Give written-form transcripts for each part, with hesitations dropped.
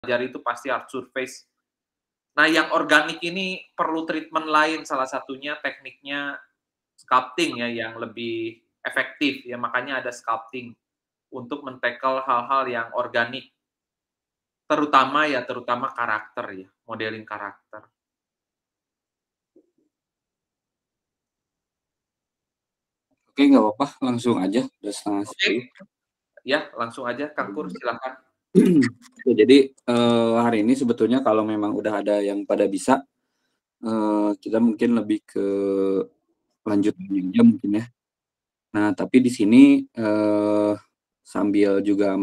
pelajari itu pasti hard surface. Nah, yang organik ini perlu treatment lain, salah satunya tekniknya sculpting ya, yang lebih efektif ya, makanya ada sculpting untuk men-tackle hal-hal yang organik, terutama karakter ya, modeling karakter. Oke, nggak apa-apa, langsung aja, udah setengah Oke, 10. ya langsung aja Kang Pur, silakan. Oke, jadi hari ini sebetulnya kalau memang udah ada yang pada bisa, kita mungkin lebih ke lanjutannya aja mungkin ya. Nah, tapi di sini sambil juga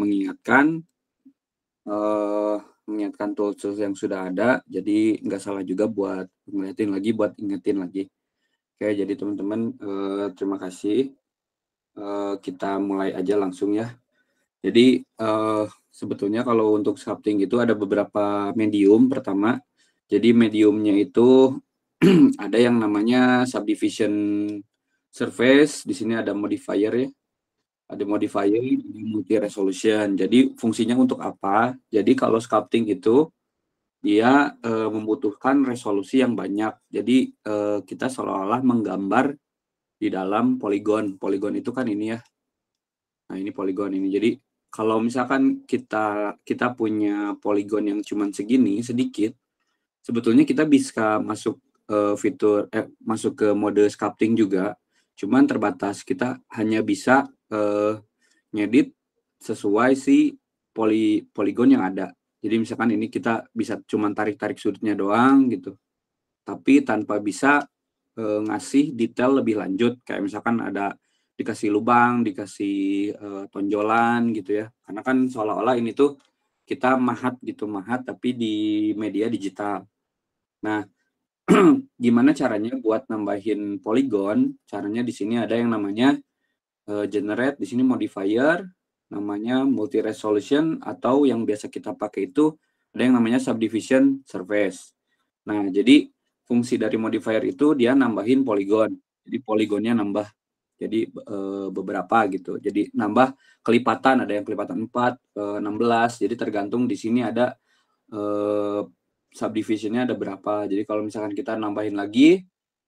mengingatkan tools-tools yang sudah ada, jadi nggak salah juga buat ngeliatin lagi, buat ingetin lagi. Oke, jadi teman-teman, terima kasih. Kita mulai aja langsung ya. Jadi sebetulnya kalau untuk sculpting itu ada beberapa medium pertama. Jadi mediumnya itu ada yang namanya subdivision surface. Di sini ada modifier ya. Ada modifier, multi resolution. Jadi fungsinya untuk apa? Jadi kalau sculpting itu dia membutuhkan resolusi yang banyak. Jadi kita seolah-olah menggambar di dalam poligon. Poligon itu kan ini ya. Nah, ini poligon ini. Jadi kalau misalkan kita punya poligon yang cuman segini sedikit, sebetulnya kita bisa masuk masuk ke mode sculpting juga. Cuman terbatas. Kita hanya bisa ngedit sesuai si poligon yang ada. Jadi misalkan ini kita bisa cuman tarik-tarik sudutnya doang gitu. Tapi tanpa bisa ngasih detail lebih lanjut, kayak misalkan ada dikasih lubang, dikasih tonjolan gitu ya. Karena kan seolah-olah ini tuh kita mahat tapi di media digital. Nah, gimana caranya buat nambahin poligon? Caranya di sini ada yang namanya generate, di sini modifier, namanya multi resolution, atau yang biasa kita pakai itu ada yang namanya subdivision surface. Nah, jadi fungsi dari modifier itu dia nambahin poligon. Jadi poligonnya nambah jadi beberapa gitu. Jadi nambah kelipatan, ada yang kelipatan 4, 16. Jadi tergantung di sini ada subdivisionnya ada berapa. Jadi kalau misalkan kita tambahin lagi,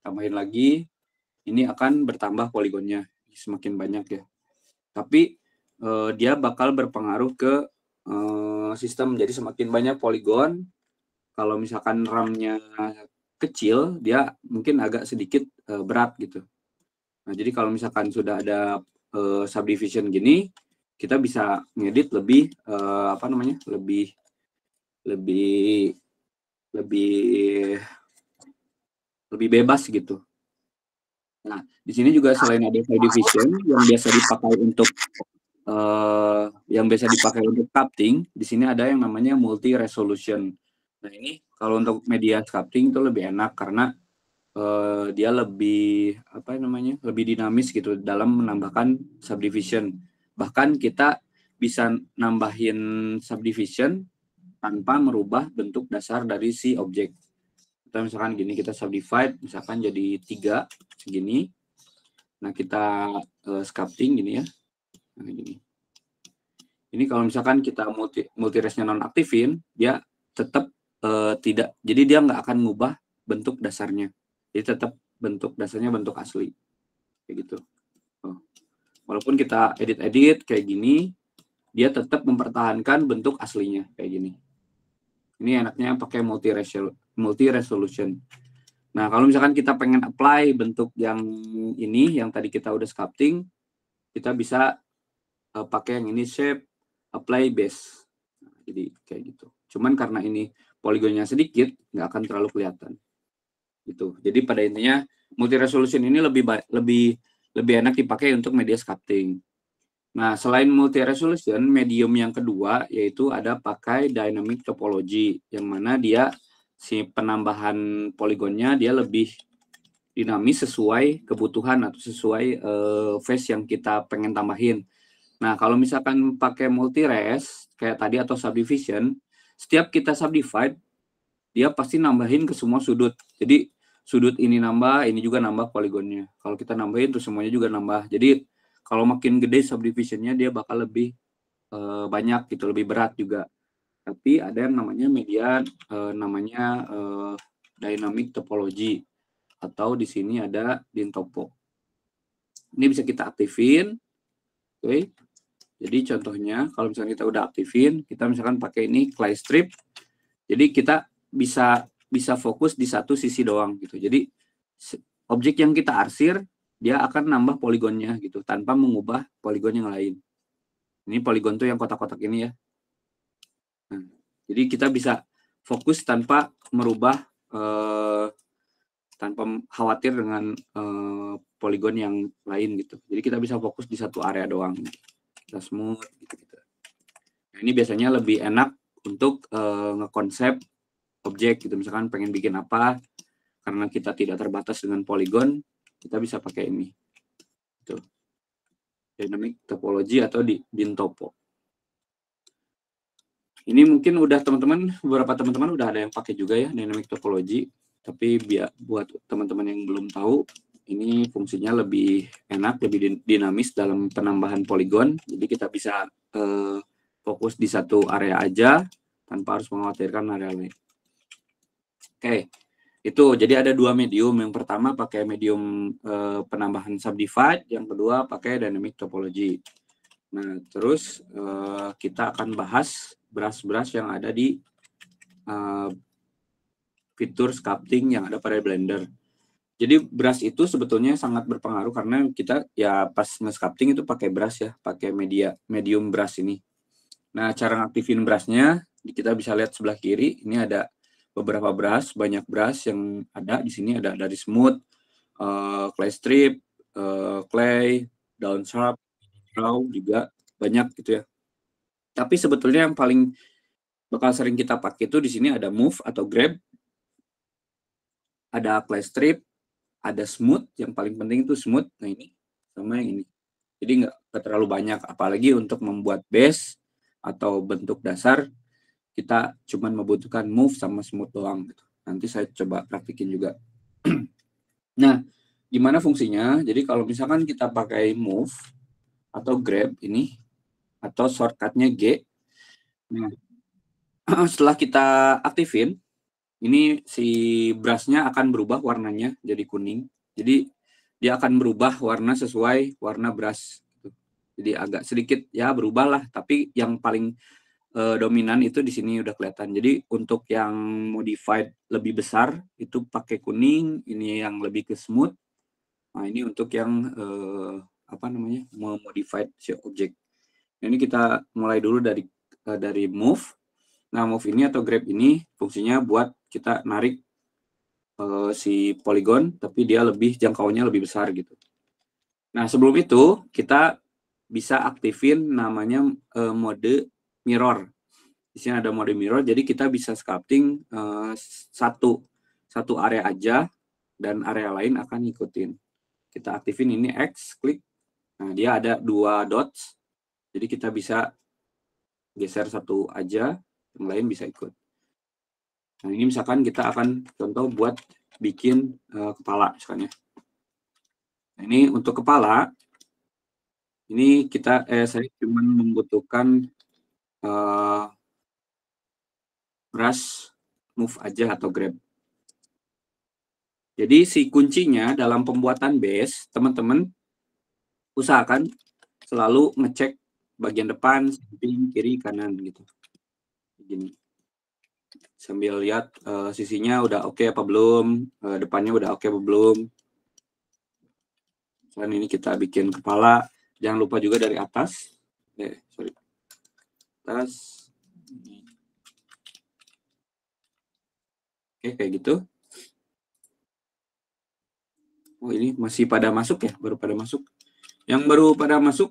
ini akan bertambah poligonnya semakin banyak ya. Tapi dia bakal berpengaruh ke sistem. Jadi semakin banyak poligon, kalau misalkan RAM-nya kecil, dia mungkin agak sedikit berat gitu. Nah, jadi kalau misalkan sudah ada subdivision gini, kita bisa ngedit lebih lebih bebas gitu. Nah, di sini juga selain ada subdivision yang biasa dipakai untuk sculpting, di sini ada yang namanya multi resolution. Nah, ini kalau untuk media sculpting itu lebih enak karena dia lebih dinamis gitu dalam menambahkan subdivision. Bahkan kita bisa nambahin subdivision tanpa merubah bentuk dasar dari si objek. Kita misalkan gini, kita subdivide misalkan jadi 3 segini. Nah, kita sculpting gini ya. Nah, gini. Ini kalau misalkan kita multiresnya nonaktifin, dia tetap tidak. Jadi dia nggak akan ngubah bentuk dasarnya. Jadi tetap bentuk dasarnya bentuk asli. Kayak gitu. Walaupun kita edit-edit kayak gini, dia tetap mempertahankan bentuk aslinya kayak gini. Ini enaknya pakai multi resolution. Nah, kalau misalkan kita pengen apply bentuk yang ini, yang tadi kita udah sculpting, kita bisa pakai yang ini, shape, apply base. Nah, jadi kayak gitu. Cuman karena ini poligonnya sedikit, nggak akan terlalu kelihatan. Gitu. Jadi pada intinya multi resolution ini lebih enak dipakai untuk media sculpting. Nah, selain multi resolution, medium yang kedua yaitu ada pakai dynamic topology, yang mana dia si penambahan poligonnya dia lebih dinamis sesuai kebutuhan atau sesuai face yang kita pengen tambahin. Nah, kalau misalkan pakai multi res kayak tadi atau subdivision, setiap kita subdivide dia pasti nambahin ke semua sudut. Jadi sudut ini nambah, ini juga nambah poligonnya. Kalau kita nambahin terus semuanya juga nambah. Jadi kalau makin gede subdivisionnya dia bakal lebih banyak gitu, lebih berat juga. Tapi ada yang namanya media dynamic topology, atau di sini ada Dintopo. Ini bisa kita aktifin. Oke. Jadi contohnya kalau misalnya kita udah aktifin, kita misalkan pakai ini clay strip. Jadi kita bisa fokus di satu sisi doang gitu. Jadi objek yang kita arsir dia akan nambah poligonnya gitu tanpa mengubah poligon yang lain. Ini poligon tuh yang kotak-kotak ini ya. Nah, jadi kita bisa fokus tanpa merubah tanpa khawatir dengan poligon yang lain gitu. Jadi kita bisa fokus di satu area doang. Kita smooth gitu. Nah, ini biasanya lebih enak untuk ngekonsep objek gitu. Misalkan pengen bikin apa, karena kita tidak terbatas dengan poligon, kita bisa pakai ini. Gitu. Dynamic topology atau Dintopo. Ini mungkin udah beberapa teman-teman udah ada yang pakai juga ya dynamic topology. Tapi buat teman-teman yang belum tahu, ini fungsinya lebih enak, lebih dinamis dalam penambahan poligon. Jadi kita bisa fokus di satu area aja tanpa harus mengkhawatirkan area lain. Oke, itu jadi ada dua medium. Yang pertama pakai medium penambahan subdivide, yang kedua pakai dynamic topology. Nah, terus kita akan bahas brush-brush yang ada di fitur sculpting yang ada pada Blender. Jadi brush itu sebetulnya sangat berpengaruh karena kita ya pas nge-sculpting itu pakai brush ya, pakai medium brush ini. Nah, cara ngaktifin brushnya kita bisa lihat sebelah kiri, ini ada beberapa brush, banyak brush yang ada di sini, ada dari smooth, clay strip, clay, down sharp, draw juga banyak gitu ya. Tapi sebetulnya yang paling bakal sering kita pakai itu di sini ada move atau grab, ada clay strip, ada smooth, yang paling penting itu smooth. Nah ini sama yang ini. Jadi nggak terlalu banyak, apalagi untuk membuat base atau bentuk dasar kita cuma membutuhkan move sama smooth doang gitu. Nanti saya coba praktikin juga. Nah, gimana fungsinya? Jadi kalau misalkan kita pakai move atau grab ini atau shortcutnya G, nah, setelah kita aktifin, ini si brushnya akan berubah warnanya jadi kuning. Jadi dia akan berubah warna sesuai warna brush. Jadi agak sedikit ya berubah lah, tapi yang paling dominan itu di sini udah kelihatan. Jadi untuk yang modified lebih besar itu pakai kuning, ini yang lebih ke smooth. Nah ini untuk yang modified si objek. Nah, ini kita mulai dulu dari move. Nah, move ini atau grab ini fungsinya buat kita narik si poligon, tapi dia jangkauannya lebih besar gitu. Nah, sebelum itu kita bisa aktifin namanya mode mirror. Di sini ada mode mirror, jadi kita bisa sculpting satu area aja dan area lain akan ngikutin. Kita aktifin ini X, klik. Nah, dia ada 2 dots. Jadi kita bisa geser satu aja, yang lain bisa ikut. Nah, ini misalkan kita akan contoh buat bikin kepala misalnya. Nah, ini untuk kepala, ini saya cuma membutuhkan brush move aja atau grab. Jadi si kuncinya dalam pembuatan base, teman-teman usahakan selalu ngecek bagian depan, samping, kiri, kanan gitu. Begini. Sambil lihat sisinya udah oke apa belum, depannya udah oke apa belum. Misalnya ini kita bikin kepala, jangan lupa juga dari atas. Atas. Oke, kayak gitu. Oh, ini masih pada masuk ya, baru pada masuk. Yang baru pada masuk,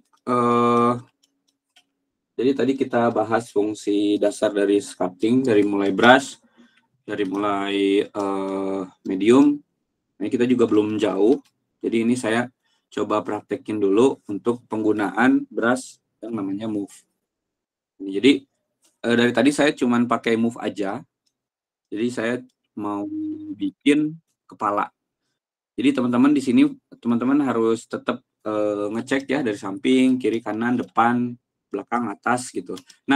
jadi tadi kita bahas fungsi dasar dari sculpting, dari mulai brush, dari mulai medium. Nah, kita juga belum jauh. Jadi ini saya coba praktekin dulu untuk penggunaan brush yang namanya move. Jadi dari tadi saya cuma pakai move aja. Jadi saya mau bikin kepala. Jadi teman-teman di sini teman-teman harus tetap ngecek ya dari samping, kiri, kanan, depan, belakang, atas gitu. Nah,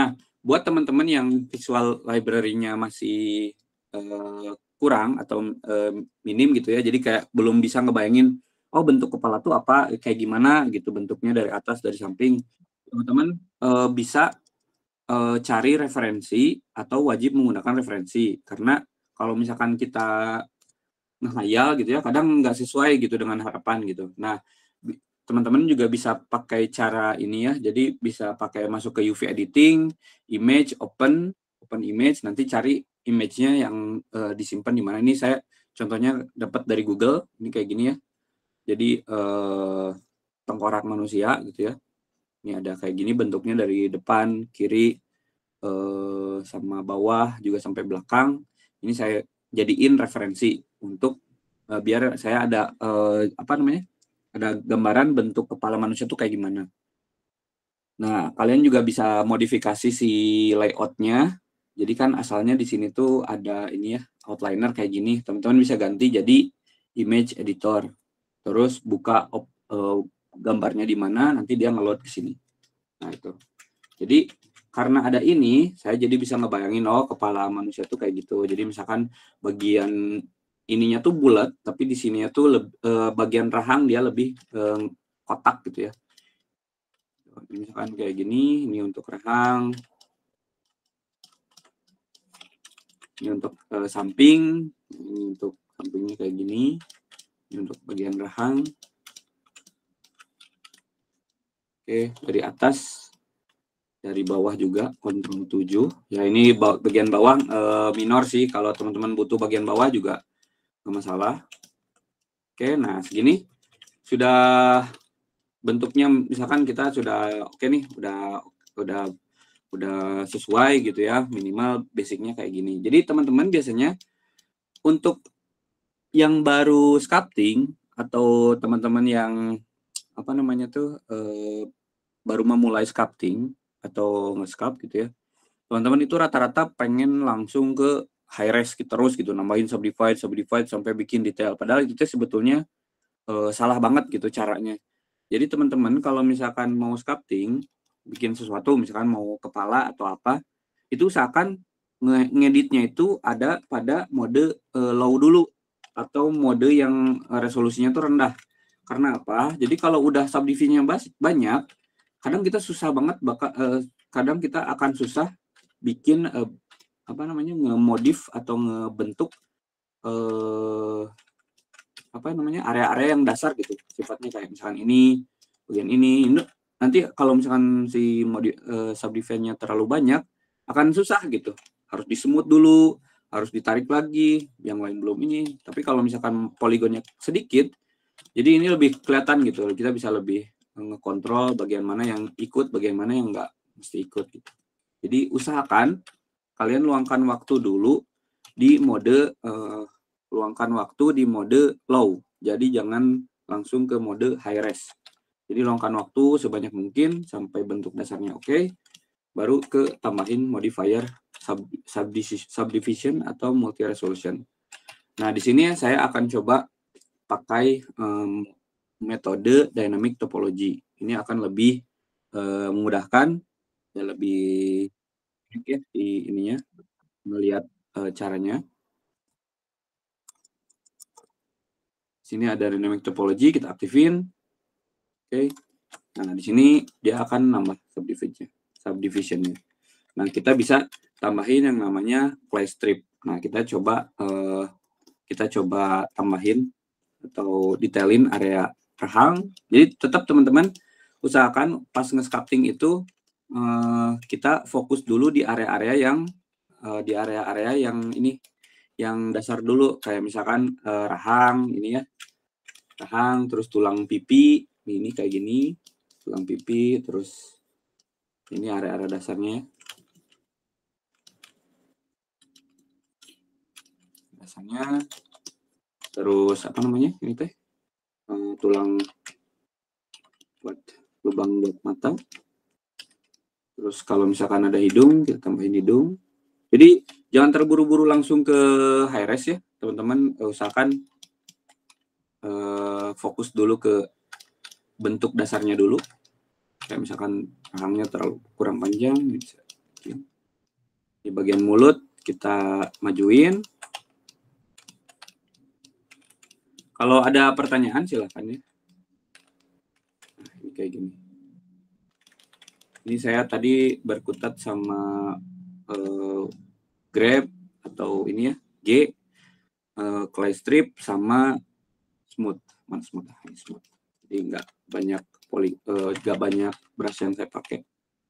buat teman-teman yang visual library-nya masih kurang atau minim gitu ya, jadi kayak belum bisa ngebayangin, oh bentuk kepala tuh apa, kayak gimana gitu bentuknya dari atas, dari samping. Teman-teman bisa cari referensi atau wajib menggunakan referensi. Karena kalau misalkan kita ngehayal gitu ya, kadang nggak sesuai gitu dengan harapan gitu. Nah, teman-teman juga bisa pakai cara ini ya, jadi bisa pakai masuk ke UV editing, image, open image, nanti cari image-nya yang disimpan di mana. Ini saya contohnya dapat dari Google, ini kayak gini ya. Jadi tengkorak manusia gitu ya. Ini ada kayak gini bentuknya dari depan, kiri, sama bawah juga sampai belakang. Ini saya jadiin referensi untuk biar saya ada ada gambaran bentuk kepala manusia tuh kayak gimana. Nah, kalian juga bisa modifikasi si layout-nya. Jadi kan asalnya di sini tuh ada ini ya, outliner kayak gini. Teman-teman bisa ganti jadi image editor. Terus buka gambarnya di mana, nanti dia nge-load ke sini. Nah, itu. Jadi karena ada ini, saya jadi bisa ngebayangin, oh kepala manusia tuh kayak gitu. Jadi misalkan bagian ininya tuh bulat, tapi di sininya tuh bagian rahang dia lebih kotak gitu ya. Misalkan kayak gini, ini untuk rahang, ini untuk samping, ini untuk sampingnya kayak gini, ini untuk bagian rahang. Oke, dari atas, dari bawah juga Ctrl 7. Ya ini bagian bawah minor sih, kalau teman-teman butuh bagian bawah juga nggak masalah. Oke, nah segini sudah bentuknya, misalkan kita sudah oke nih, udah sesuai gitu ya, minimal basicnya kayak gini. Jadi teman-teman biasanya untuk yang baru sculpting atau teman-teman yang apa namanya tuh baru memulai sculpting atau nge-sculpt gitu ya, teman-teman itu rata-rata pengen langsung ke high res terus gitu, nambahin subdivide sampai bikin detail. Padahal itu sebetulnya salah banget gitu caranya. Jadi teman-teman kalau misalkan mau sculpting, bikin sesuatu, misalkan mau kepala atau apa, itu usahakan ngeditnya itu ada pada mode low dulu atau mode yang resolusinya tuh rendah. Karena apa? Jadi kalau udah subdivisionnya banyak, kadang kita susah banget kadang kita akan susah bikin ngemodif atau ngebentuk area-area yang dasar gitu, sifatnya kayak misalkan ini bagian ini nanti kalau misalkan si subdivisionnya terlalu banyak akan susah gitu, harus disemut dulu, harus ditarik lagi, yang lain belum ini. Tapi kalau misalkan poligonnya sedikit, jadi ini lebih kelihatan gitu, kita bisa lebih ngekontrol bagian mana yang ikut, bagian mana yang nggak mesti ikut gitu. Jadi usahakan kalian luangkan waktu dulu di mode low. Jadi jangan langsung ke mode high res. Jadi luangkan waktu sebanyak mungkin sampai bentuk dasarnya oke, baru ke tambahin modifier subdivision atau multi resolution. Nah, di sini saya akan coba pakai metode dynamic topology. Ini akan lebih memudahkan dan lebih di ininya melihat caranya. Sini ada dynamic topology, kita aktifin. Oke. Nah, di sini dia akan nambah subdivisionnya. Nah, kita bisa tambahin yang namanya clay strip. Nah, kita coba tambahin atau detailin area rahang. Jadi tetap teman-teman usahakan pas nge-sculpting itu kita fokus dulu di area-area yang ini, yang dasar dulu, kayak misalkan rahang ini ya, rahang, terus tulang pipi ini kayak gini, tulang pipi, terus ini area-area dasarnya, terus apa namanya ini teh tulang buat lubang buat mata. Terus kalau misalkan ada hidung, kita tambahin hidung. Jadi jangan terburu-buru langsung ke high res ya, teman-teman. Usahakan fokus dulu ke bentuk dasarnya dulu. Kayak misalkan rahangnya terlalu kurang panjang, bisa. Di bagian mulut kita majuin. Kalau ada pertanyaan silakan ya. Nah, ini kayak gini. Ini saya tadi berkutat sama Grab atau ini ya, G, clay strip sama smooth. Mana smooth? Ini smooth. Jadi nggak banyak nggak banyak brush yang saya pakai.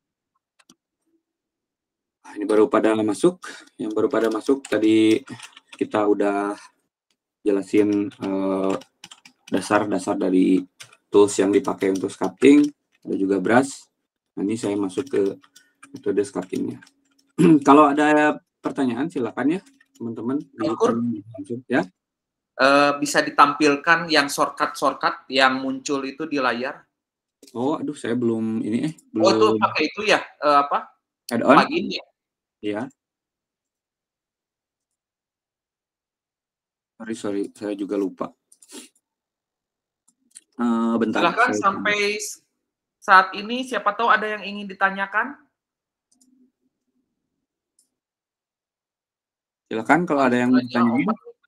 Nah, ini baru pada masuk. Yang baru pada masuk tadi kita udah jelasin dasar-dasar dari tools yang dipakai untuk sculpting, ada juga brush. Nah, ini saya masuk ke metode sculptingnya. Kalau ada pertanyaan silakan ya teman-teman. Ya. Bisa ditampilkan yang shortcut yang muncul itu di layar. Oh, aduh saya belum ini belum. Oh, itu pakai itu ya, apa? Add-on? Plugin ya? Iya. Sorry, saya juga lupa. Bentar. Silahkan sampai saat ini siapa tahu ada yang ingin ditanyakan. Silakan kalau ada yang mau ditanyain.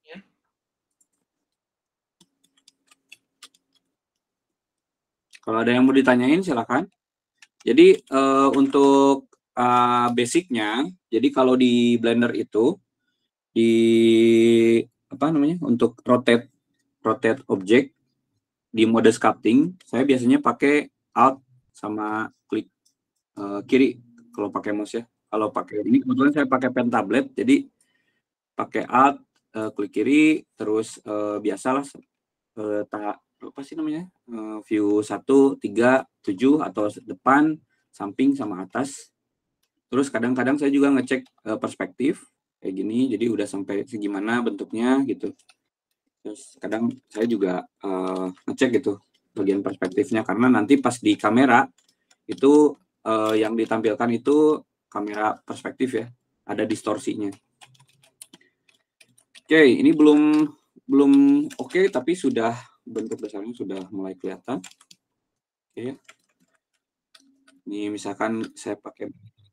Kalau ada yang mau ditanyain silakan. Jadi untuk basicnya, jadi kalau di Blender itu di apa namanya untuk rotate objek di mode sculpting, saya biasanya pakai Alt sama klik kiri kalau pakai mouse ya. Kalau pakai ini kebetulan saya pakai pen tablet, jadi pakai Alt, klik kiri, terus biasalah apa sih namanya view 1, 3, 7 atau depan, samping sama atas. Terus kadang-kadang saya juga ngecek perspektif kayak gini, jadi udah sampai segimana bentuknya gitu. Terus kadang saya juga ngecek gitu bagian perspektifnya, karena nanti pas di kamera itu yang ditampilkan itu kamera perspektif ya, ada distorsinya. Oke, ini belum oke, tapi sudah bentuk dasarnya sudah mulai kelihatan. Oke. Ini misalkan saya pakai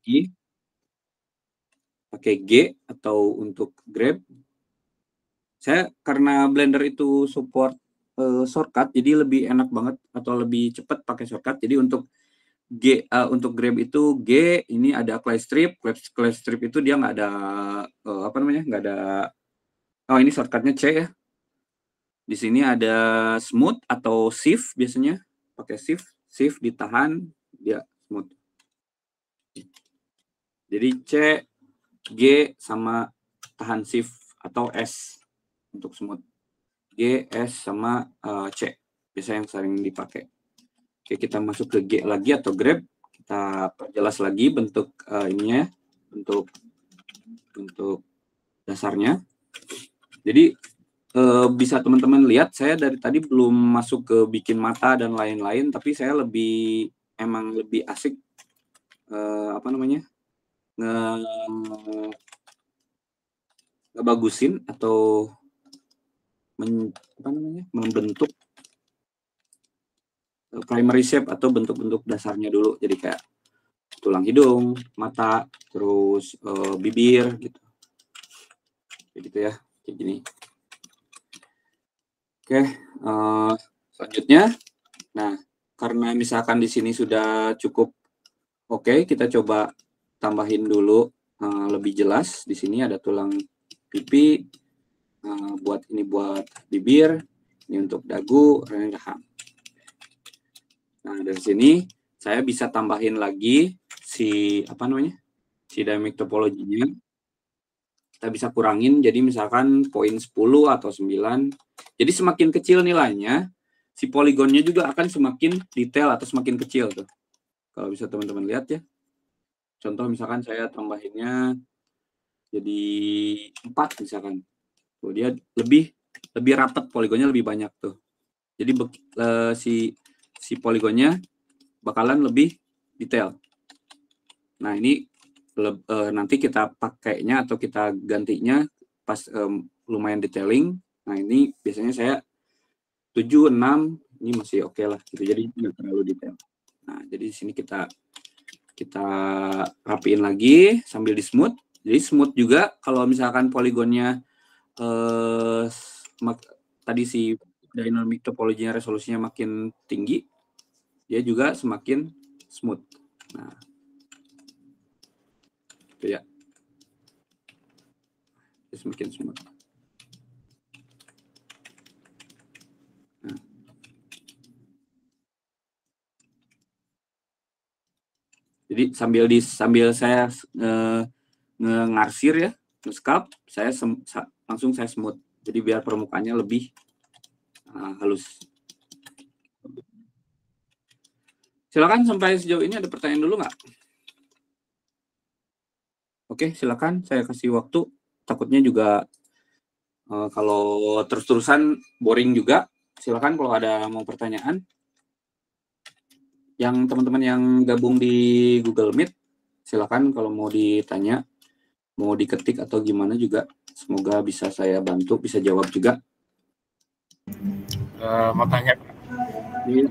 G atau untuk Grab. Saya karena Blender itu support shortcut, jadi lebih enak banget atau lebih cepat pakai shortcut. Jadi untuk untuk Grab itu G, ini ada clay strip. Clay strip itu dia nggak ada apa namanya, nggak ada. Oh, ini shortcutnya C ya. Di sini ada smooth atau shift, biasanya pakai shift ditahan dia smooth. Jadi C, G sama tahan shift atau S untuk smooth. G, S sama C biasanya yang sering dipakai. Oke, kita masuk ke G lagi atau Grab. Kita perjelas lagi bentuk ininya, bentuk dasarnya. Jadi bisa teman-teman lihat, saya dari tadi belum masuk ke bikin mata dan lain-lain, tapi saya emang lebih asik apa namanya ngebagusin atau membentuk primary shape atau bentuk-bentuk dasarnya dulu. Jadi kayak tulang hidung, mata, terus bibir gitu. Kayak gitu ya, kayak gini. Oke, selanjutnya, nah karena misalkan di sini sudah cukup oke, kita coba tambahin dulu lebih jelas. Di sini ada tulang pipi, buat bibir, ini untuk dagu, rahang. Nah dari sini saya bisa tambahin lagi si dynamic topology-nya. Kita bisa kurangin, jadi misalkan poin 10 atau 9. Jadi semakin kecil nilainya, si poligonnya juga akan semakin detail atau semakin kecil tuh. Kalau bisa teman-teman lihat ya. Contoh misalkan saya tambahinnya jadi 4 misalkan. Tuh, dia lebih rapat, poligonnya lebih banyak tuh. Jadi si poligonnya bakalan lebih detail. Nah, ini nanti kita pakainya atau kita gantinya pas lumayan detailing. Nah, ini biasanya saya 7, 6, ini masih oke lah gitu. Jadi nggak terlalu detail. Nah, jadi di sini kita rapiin lagi sambil di smooth. Jadi smooth juga kalau misalkan poligonnya tadi si dynamic topologinya resolusinya makin tinggi, dia juga semakin smooth. Nah, itu ya. Dia semakin smooth. Nah. Jadi sambil saya ngarsir ya, nge-sculpt, saya langsung saya smooth. Jadi biar permukaannya lebih halus. Silakan sampai sejauh ini ada pertanyaan dulu nggak? Oke, silakan saya kasih waktu. Takutnya juga kalau terus-terusan boring juga. Silakan kalau ada mau pertanyaan. Yang teman-teman yang gabung di Google Meet, silakan kalau mau ditanya, mau diketik atau gimana juga. Semoga bisa saya bantu, bisa jawab juga. Mau tanya. Iya.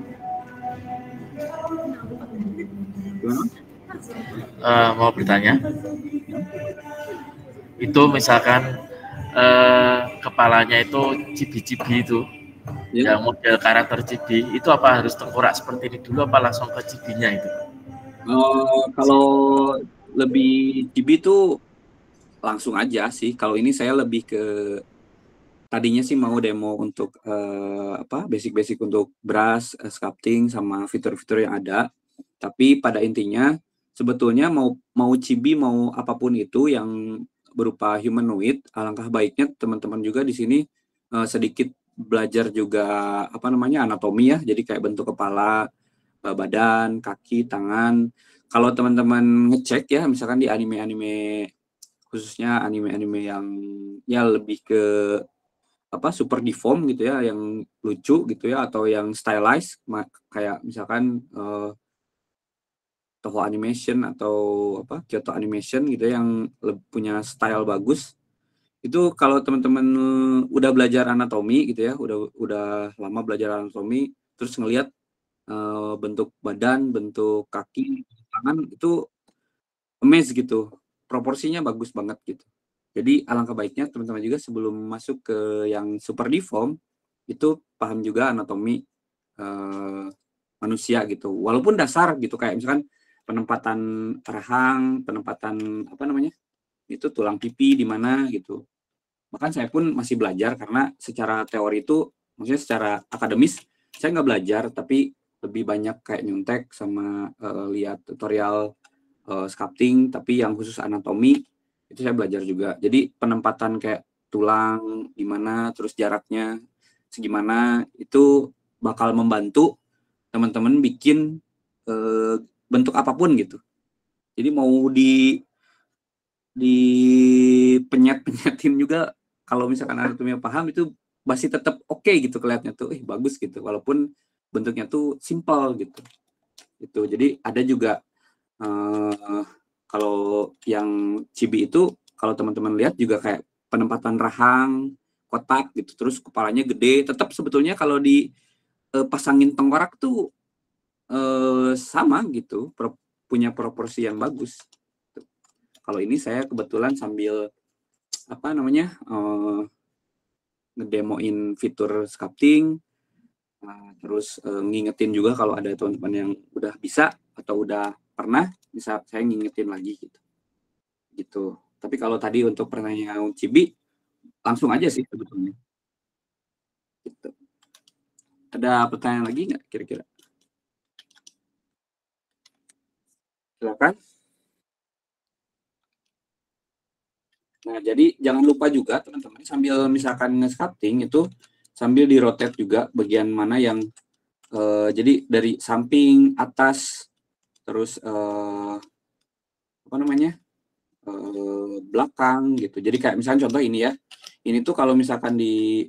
Mau bertanya. Itu misalkan kepalanya itu cibi-cibi itu, yang model karakter cibi, itu apa harus tengkorak seperti ini dulu, apa langsung ke cibinya itu? Kalau lebih cibi itu langsung aja sih. Kalau ini saya lebih ke tadinya sih mau demo untuk basic-basic untuk brush, sculpting sama fitur-fitur yang ada. Tapi pada intinya sebetulnya mau chibi mau apapun itu yang berupa humanoid, alangkah baiknya teman-teman juga di sini sedikit belajar juga anatomi ya. Jadi kayak bentuk kepala, badan, kaki, tangan. Kalau teman-teman ngecek ya, misalkan di anime-anime, khususnya anime-anime yang ya lebih ke super deform gitu ya, yang lucu gitu ya, atau yang stylized kayak misalkan Toho Animation atau Kyoto Animation gitu ya, yang punya style bagus. Itu kalau teman-teman udah belajar anatomi gitu ya, udah lama belajar anatomi, terus ngelihat bentuk badan, bentuk kaki, tangan, itu amazed gitu, proporsinya bagus banget gitu. Jadi alangkah baiknya teman-teman juga sebelum masuk ke yang super deform itu paham juga anatomi manusia gitu, walaupun dasar gitu, kayak misalkan penempatan rahang, penempatan itu tulang pipi di mana gitu. Bahkan saya pun masih belajar, karena secara teori itu, maksudnya secara akademis saya nggak belajar, tapi lebih banyak kayak nyontek sama lihat tutorial sculpting, tapi yang khusus anatomi itu saya belajar juga. Jadi penempatan kayak tulang gimana, terus jaraknya segimana, itu bakal membantu teman-teman bikin bentuk apapun gitu. Jadi mau di penyetin juga, kalau misalkan anatomi paham, itu masih tetap oke gitu kelihatannya tuh, bagus gitu, walaupun bentuknya tuh simple gitu. Itu jadi ada juga kalau yang chibi itu, kalau teman-teman lihat juga kayak penempatan rahang kotak gitu, terus kepalanya gede, tetap sebetulnya kalau pasangin tengkorak tuh sama gitu, punya proporsi yang bagus. Kalau ini saya kebetulan sambil ngedemoin fitur sculpting, terus ngingetin juga kalau ada teman-teman yang udah bisa atau udah pernah, bisa saya ngingetin lagi gitu. Tapi kalau tadi untuk pertanyaan Cibi, langsung aja sih sebetulnya gitu. Ada pertanyaan lagi nggak kira-kira? Silakan. Nah, jadi jangan lupa juga teman-teman, sambil misalkan nge-sculpting itu sambil di-rotate juga bagian mana yang jadi dari samping, atas, terus belakang gitu. Jadi kayak misalnya contoh ini ya. Ini tuh kalau misalkan di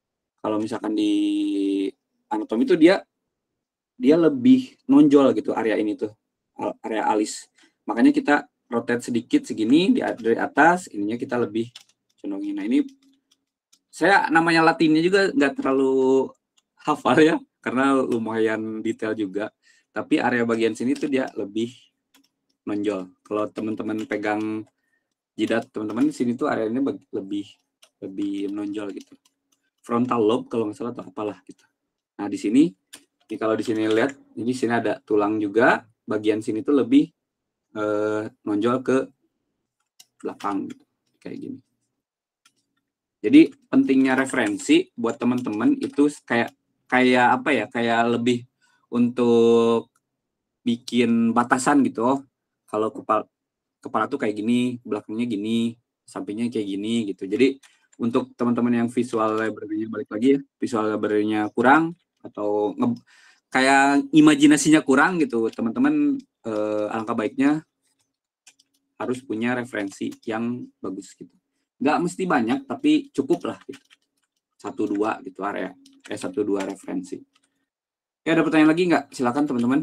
anatomi itu dia lebih nonjol gitu area ini tuh, area alis. Makanya kita rotate sedikit segini dari atas, ininya kita lebih condongin. Nah, ini saya namanya Latinnya juga nggak terlalu hafal ya, karena lumayan detail juga. Tapi area bagian sini tuh dia lebih menonjol. Kalau teman-teman pegang jidat teman-teman. Di sini tuh areanya lebih menonjol gitu. Frontal lobe kalau nggak salah atau apalah gitu. Nah, di sini kalau di sini lihat, ini sini ada tulang juga, bagian sini tuh lebih nonjol ke belakang gitu. Kayak gini. Jadi pentingnya referensi buat teman-teman itu kayak apa ya? Kayak lebih untuk bikin batasan gitu. Oh, kalau kepala tuh kayak gini, belakangnya gini, sampingnya kayak gini gitu. Jadi untuk teman-teman yang visual library-nya balik lagi ya, visual library-nya kurang atau kayak imajinasinya kurang gitu, teman-teman alangkah baiknya harus punya referensi yang bagus gitu. Nggak mesti banyak, tapi cukup lah gitu. 1-2 gitu area. 1-2 referensi. Ya, ada pertanyaan lagi nggak? Silakan teman-teman.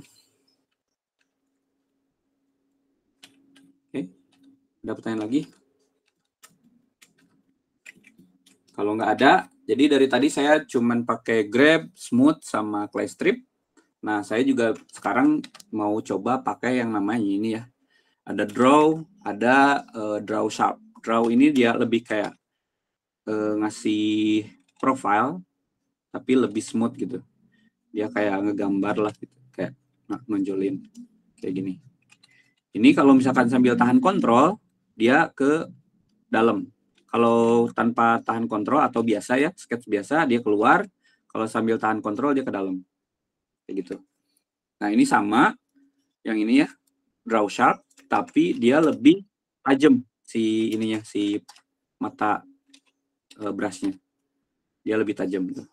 Oke. Ada pertanyaan lagi? Kalau nggak ada, jadi dari tadi saya cuman pakai Grab, Smooth, sama Clay Strip. Nah, saya juga sekarang mau coba pakai yang namanya ini ya. Ada Draw, ada Draw Sharp. Draw ini dia lebih kayak ngasih profile, tapi lebih smooth gitu. Dia kayak ngegambar lah gitu, kayak nonjolin kayak gini. Ini kalau misalkan sambil tahan kontrol, dia ke dalam. Kalau tanpa tahan kontrol atau biasa ya, sketch biasa, dia keluar. Kalau sambil tahan kontrol, dia ke dalam. Kayak gitu. Nah, ini sama. Yang ini ya, Draw Sharp, tapi dia lebih tajam si ininya, si mata brushnya. Dia lebih tajam gitu.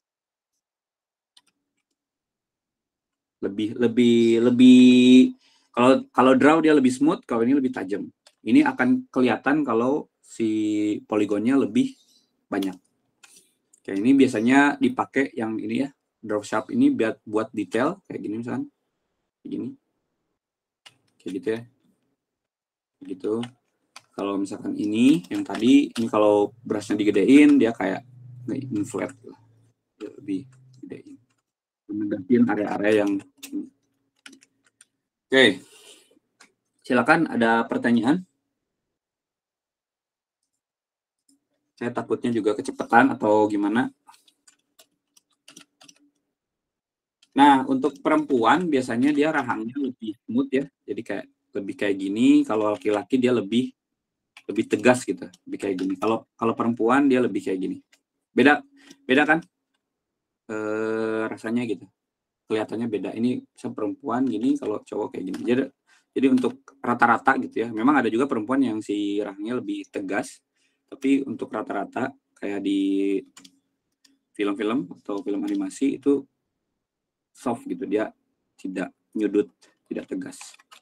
Lebih kalau draw dia lebih smooth, kalau ini lebih tajam. Ini akan kelihatan kalau si poligonnya lebih banyak. Kayak ini biasanya dipakai yang ini ya, Draw Sharp ini buat detail kayak gini misalkan. Kayak gini. Kayak gitu ya. Gitu. Kalau misalkan ini yang tadi, ini kalau brushnya digedein dia kayak inflate lah. Dia lebih gedein. Menggantiin area-area yang ini. Oke. Silakan, ada pertanyaan? Saya takutnya juga kecepatan atau gimana. Nah, untuk perempuan biasanya dia rahangnya lebih smooth ya. Jadi kayak lebih kayak gini. Kalau laki-laki dia lebih tegas gitu, lebih kayak gini. Kalau perempuan dia lebih kayak gini. Beda kan? Rasanya gitu. Kelihatannya beda. Ini perempuan gini, kalau cowok kayak gini. Jadi untuk rata-rata gitu ya. Memang ada juga perempuan yang si rahangnya lebih tegas. Tapi untuk rata-rata kayak di film-film atau film animasi itu soft gitu, dia tidak nyudut, tidak tegas.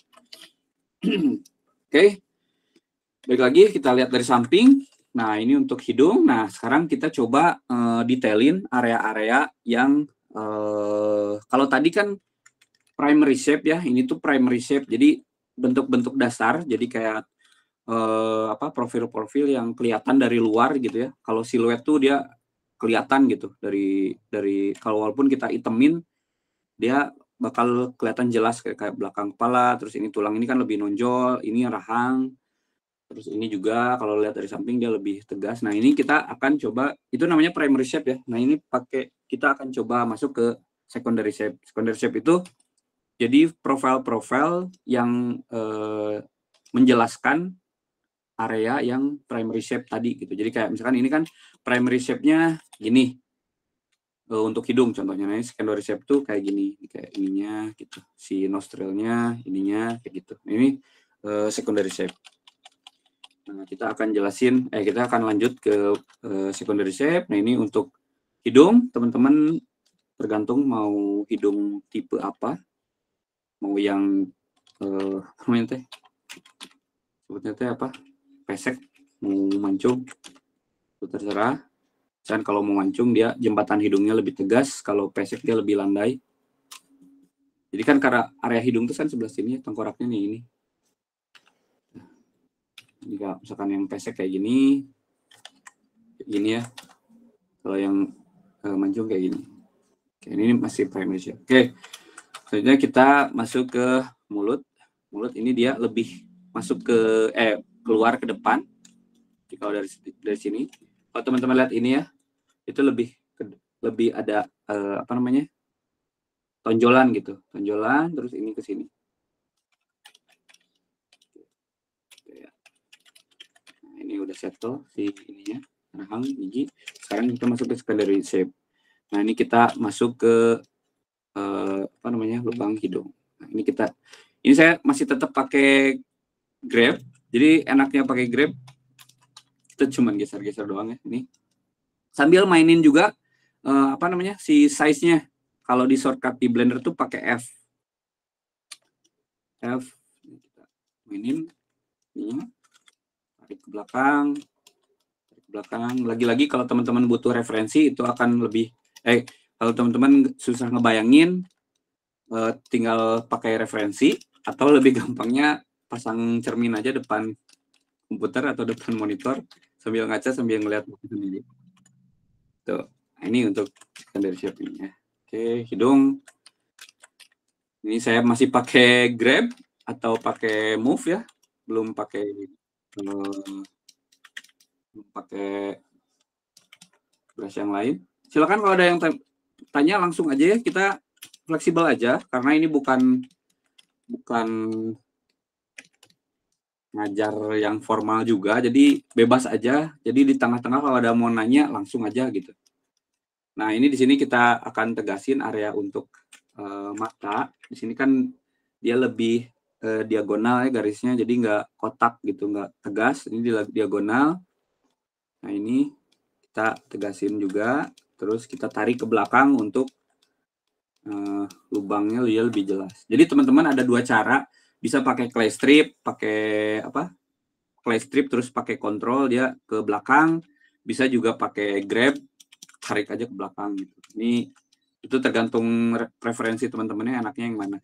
Oke. Baik lagi kita lihat dari samping. Nah, ini untuk hidung. Nah, sekarang kita coba detailin area-area yang kalau tadi kan primary shape ya, ini tuh primary shape. Jadi bentuk-bentuk dasar, jadi kayak profil-profil yang kelihatan dari luar gitu ya. Kalau siluet tuh dia kelihatan gitu dari kalau walaupun kita itemin dia bakal kelihatan jelas kayak belakang kepala, terus ini tulang ini kan lebih nonjol, ini rahang, terus ini juga kalau lihat dari samping dia lebih tegas. Nah, ini kita akan coba, itu namanya primary shape ya. Nah, ini kita akan coba masuk ke secondary shape. Secondary shape itu jadi profil-profil yang menjelaskan area yang primary shape tadi gitu. Jadi kayak misalkan ini kan primary shape-nya gini. Untuk hidung contohnya, nah ini secondary shape tuh kayak gini, kayak ininya gitu. Si nostrilnya, ininya kayak gitu. Nah, ini secondary shape. Nah, kita akan kita akan lanjut ke secondary shape. Nah, ini untuk hidung, teman-teman tergantung mau hidung tipe apa. Mau yang sebutnya teh apa? Pesek, mau mancung, itu terserah. Dan kalau mau mancung dia jembatan hidungnya lebih tegas, kalau pesek dia lebih landai. Jadi kan karena area hidung itu kan sebelah sini, tengkoraknya nih ini. Jika misalkan yang pesek kayak gini ya. Kalau yang mancung kayak gini. Oke, ini masih primary shape. Oke, selanjutnya kita masuk ke mulut. Mulut ini dia lebih masuk ke keluar ke depan. Jadi kalau dari sini, kalau teman-teman lihat ini ya, itu lebih ada apa namanya, tonjolan gitu, tonjolan terus ini ke sini. Nah, ini udah settle si ininya, rahang biji. Sekarang kita masuk ke secondary shape. Nah ini kita masuk ke apa namanya, lubang hidung. Nah, ini saya masih tetap pakai grab. Jadi enaknya pakai grab, kita cuman geser-geser doang ya. Ini sambil mainin juga apa namanya, si size-nya. Kalau di shortcut di Blender tuh pakai F. Kita mainin ini, tarik ke belakang. Lagi-lagi kalau teman-teman butuh referensi itu akan lebih kalau teman-teman susah ngebayangin, tinggal pakai referensi, atau lebih gampangnya pasang cermin aja depan komputer atau depan monitor sambil ngaca sambil ngeliat buku sendiri. Tuh, ini untuk secondary shape ini ya. Oke, hidung. Ini saya masih pakai grab atau pakai move ya, belum pakai brush yang lain. Silakan kalau ada yang tanya langsung aja ya, kita fleksibel aja karena ini bukan ngajar yang formal juga, jadi bebas aja. Jadi di tengah-tengah kalau ada mau nanya langsung aja gitu. Nah ini di sini kita akan tegasin area untuk mata. Di sini kan dia lebih diagonal ya garisnya, jadi nggak kotak gitu, nggak tegas. Ini diagonal. Nah ini kita tegasin juga. Terus kita tarik ke belakang untuk lubangnya lebih jelas. Jadi teman-teman ada dua cara. Bisa pakai clay strip, pakai apa? Clay strip terus pakai kontrol dia ke belakang. Bisa juga pakai grab, tarik aja ke belakang gitu. Ini itu tergantung preferensi teman-temannya enaknya yang mana.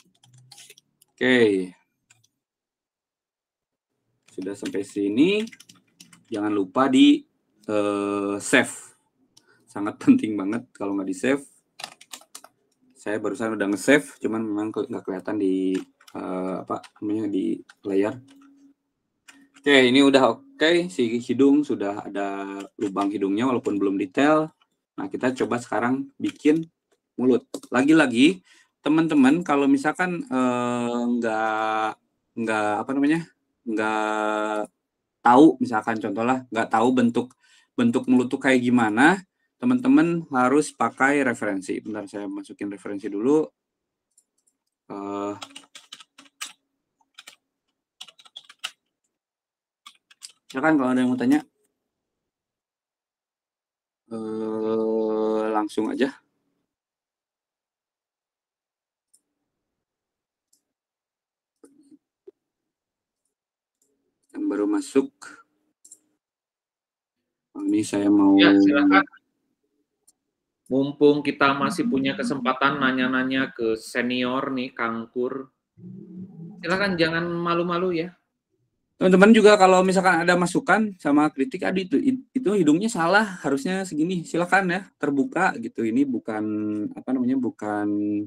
Oke. Sudah sampai sini. Jangan lupa di save. Sangat penting banget kalau nggak di save. Saya barusan udah nge-save, cuman memang nggak kelihatan di apa namanya di layar. Oke, ini udah oke. Si hidung sudah ada lubang hidungnya walaupun belum detail. Nah, kita coba sekarang bikin mulut. Lagi-lagi, teman-teman kalau misalkan nggak apa namanya, nggak tahu, misalkan contohnya nggak tahu bentuk mulut tuh kayak gimana, teman-teman harus pakai referensi. Bentar saya masukin referensi dulu. Silakan kalau ada yang mau tanya. Langsung aja. Yang baru masuk. Ini saya mau... Ya, silakan. Mumpung kita masih punya kesempatan nanya-nanya ke senior nih, Kang Pur. Silakan, jangan malu-malu ya. Teman-teman juga kalau misalkan ada masukan sama kritik, itu hidungnya salah, harusnya segini. Silakan ya, terbuka gitu. Ini bukan apa namanya, bukan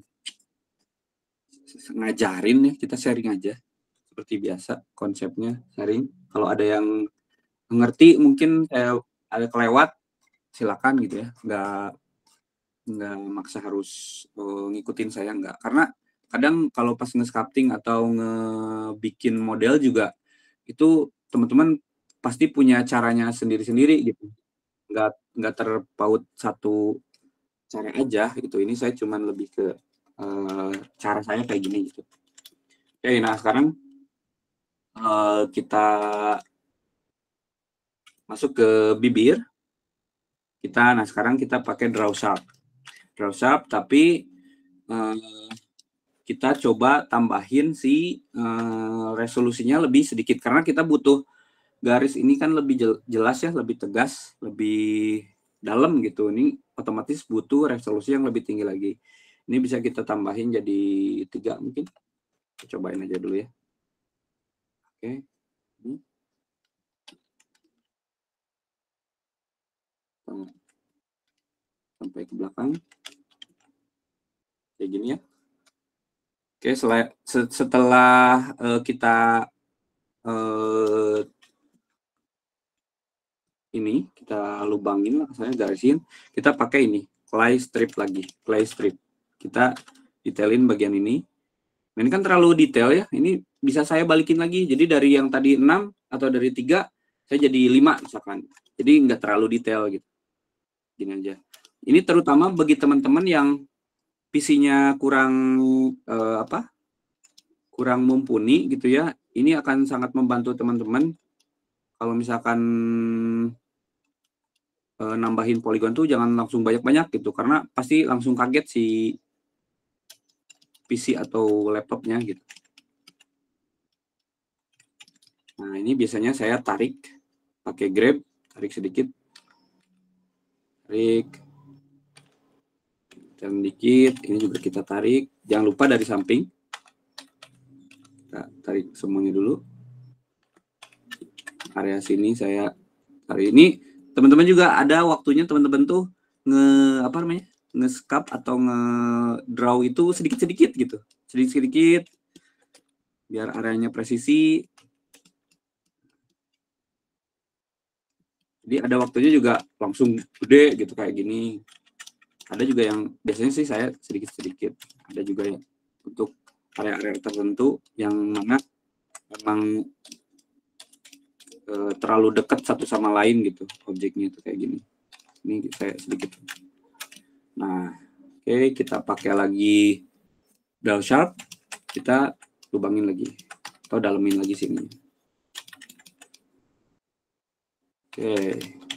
ngajarin ya, kita sharing aja. Seperti biasa konsepnya sharing. Kalau ada yang ngerti mungkin saya ada kelewat, silakan gitu ya. Nggak maksa harus ngikutin saya, nggak. Karena kadang kalau pas nge-sculpting atau ngebikin model juga itu teman-teman pasti punya caranya sendiri-sendiri gitu. Nggak terpaut satu cara aja gitu. Ini saya cuman lebih ke cara saya kayak gini gitu. Oke, nah sekarang kita masuk ke bibir. Nah sekarang kita pakai draw sharp, tapi kita coba tambahin si resolusinya lebih sedikit karena kita butuh garis ini kan lebih jelas ya, lebih tegas, lebih dalam gitu. Ini otomatis butuh resolusi yang lebih tinggi lagi. Ini bisa kita tambahin jadi 3 mungkin. Kita cobain aja dulu ya. Oke. Sampai ke belakang. Kayak gini ya. Oke, setelah kita ini kita lubangin lah, saya garisin. Kita pakai ini clay strip lagi, clay strip. Kita detailin bagian ini. Nah, ini kan terlalu detail ya. Ini bisa saya balikin lagi. Jadi dari yang tadi 6 atau dari 3 saya jadi 5 misalkan. Jadi nggak terlalu detail gitu. Gini aja. Ini terutama bagi teman-teman yang PC-nya kurang kurang mumpuni gitu ya. Ini akan sangat membantu teman-teman kalau misalkan nambahin poligon tuh jangan langsung banyak-banyak gitu, karena pasti langsung kaget si PC atau laptopnya gitu. Nah, ini biasanya saya tarik pakai grab, tarik sedikit, tarik dan dikit. Ini juga kita tarik, jangan lupa dari samping. Kita tarik semuanya dulu. Area sini saya tarik. Ini teman-teman juga ada waktunya teman-teman tuh nge-scap atau nge-draw itu sedikit-sedikit gitu. Sedikit-sedikit biar areanya presisi. Jadi ada waktunya juga langsung gede gitu kayak gini. Ada juga yang biasanya sih saya sedikit-sedikit. Ada juga yang untuk area-area tertentu yang mana memang terlalu dekat satu sama lain gitu objeknya itu kayak gini. Ini saya sedikit. Nah, oke, kita pakai lagi dull sharp. Kita lubangin lagi atau dalemin lagi sini. Oke,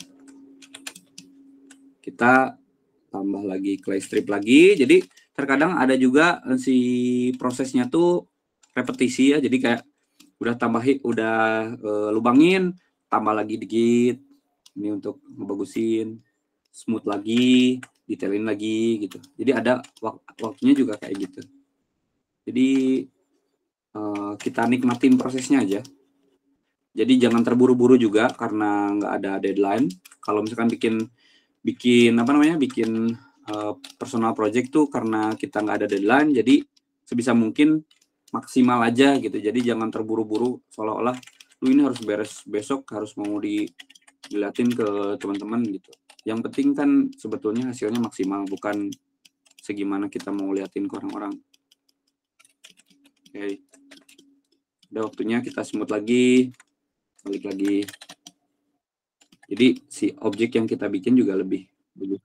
kita tambah lagi clay strip lagi. Jadi terkadang ada juga si prosesnya tuh repetisi ya. Jadi kayak udah lubangin, tambah lagi dikit. Ini untuk ngebagusin, smooth lagi, detailin lagi gitu. Jadi ada waktunya juga kayak gitu. Jadi kita nikmatin prosesnya aja. Jadi jangan terburu-buru juga karena nggak ada deadline. Kalau misalkan bikin personal project tuh karena kita nggak ada deadline, jadi sebisa mungkin maksimal aja gitu. Jadi jangan terburu-buru seolah-olah lu ini harus beres besok, harus mau diliatin ke teman-teman gitu. Yang penting kan sebetulnya hasilnya maksimal, bukan segimana kita mau liatin ke orang-orang. Oke. Udah waktunya kita smooth lagi. Balik lagi. Jadi si objek yang kita bikin juga lebih bagus.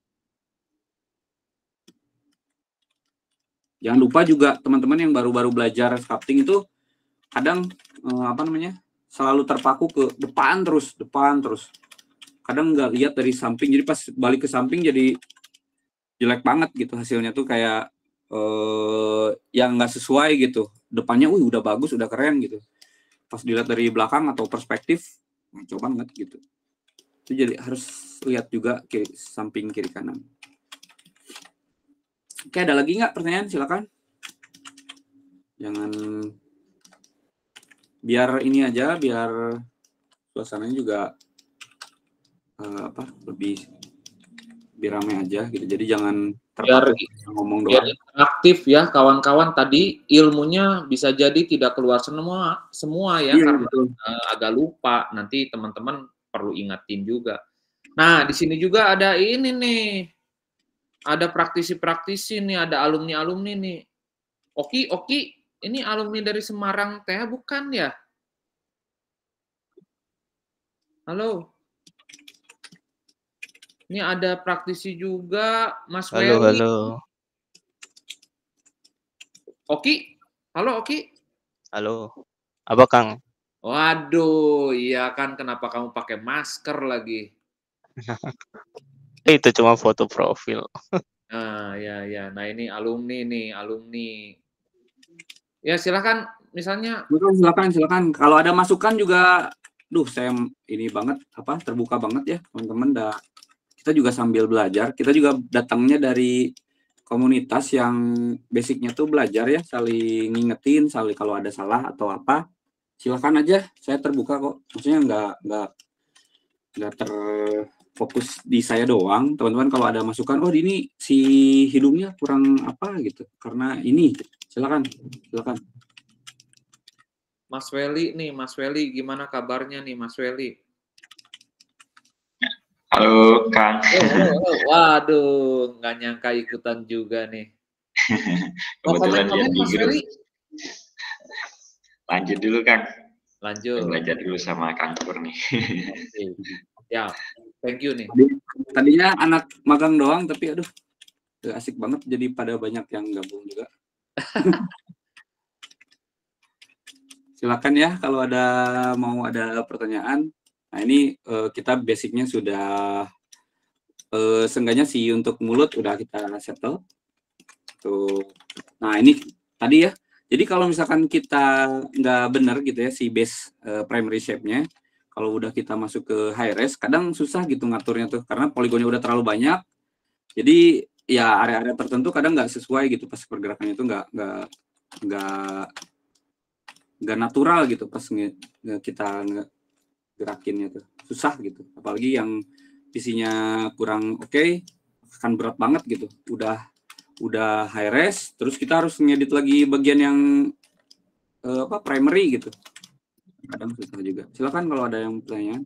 Jangan lupa juga teman-teman yang baru-baru belajar sculpting itu kadang selalu terpaku ke depan terus. Kadang nggak lihat dari samping, jadi pas balik ke samping jadi jelek banget gitu hasilnya tuh, kayak yang nggak sesuai gitu. Depannya udah bagus, udah keren gitu. Pas dilihat dari belakang atau perspektif, ngaco banget gitu. Itu jadi harus lihat juga samping kiri kanan. Oke, ada lagi nggak pertanyaan? Silakan. Jangan, biar ini aja, biar suasananya juga lebih ramai aja gitu. Jadi jangan ngomong doang. Biar interaktif ya kawan-kawan. Tadi ilmunya bisa jadi tidak keluar semua ya, iya, karena betul. Agak lupa. Nanti teman-teman perlu ingatin juga. Nah, di sini juga ada ini nih. Ada praktisi-praktisi nih, ada alumni-alumni nih. Oki, ini alumni dari Semarang TH bukan ya? Halo. Ini ada praktisi juga, Mas Wery. Halo. Oki? Halo, Oki? Halo. Apa, Kang? Waduh, iya kan, kenapa kamu pakai masker lagi? Itu cuma foto profil. Nah, ya. Nah, ini alumni nih, alumni. Ya, silakan, misalnya. Silakan. Kalau ada masukan juga, saya ini banget, terbuka banget ya, teman-teman. Kita juga sambil belajar, kita juga datangnya dari komunitas yang basicnya tuh belajar ya, saling ngingetin, saling kalau ada salah atau apa, silakan aja, saya terbuka kok. Maksudnya nggak terfokus di saya doang, teman-teman. Kalau ada masukan, ini si hidungnya kurang apa gitu, karena ini, silakan. Mas Weli nih, Mas Weli gimana kabarnya nih Mas Weli? Halo Kang. Waduh, nggak nyangka ikutan juga nih. Mau komen-komen Mas Weli? Lanjut dulu Kang. Lanjut. Belajar dulu sama Kang Pur nih. Ya, thank you nih. Tadinya anak magang doang, tapi aduh, asik banget. Jadi pada banyak yang gabung juga. Silakan ya kalau mau ada pertanyaan. Nah ini kita basicnya sudah seenggaknya sih untuk mulut udah kita settle. Tuh. Nah ini tadi ya. Jadi kalau misalkan kita nggak benar gitu ya si base primary shape-nya, kalau udah kita masuk ke high res, kadang susah gitu ngaturnya tuh karena poligonnya udah terlalu banyak. Jadi ya area-area tertentu kadang nggak sesuai gitu pas pergerakannya itu nggak natural gitu pas kita gerakinnya tuh susah gitu, apalagi yang visinya kurang oke, akan berat banget gitu. Udah high res terus kita harus ngedit lagi bagian yang primary gitu, kadang susah juga. Silakan kalau ada yang pertanyaan.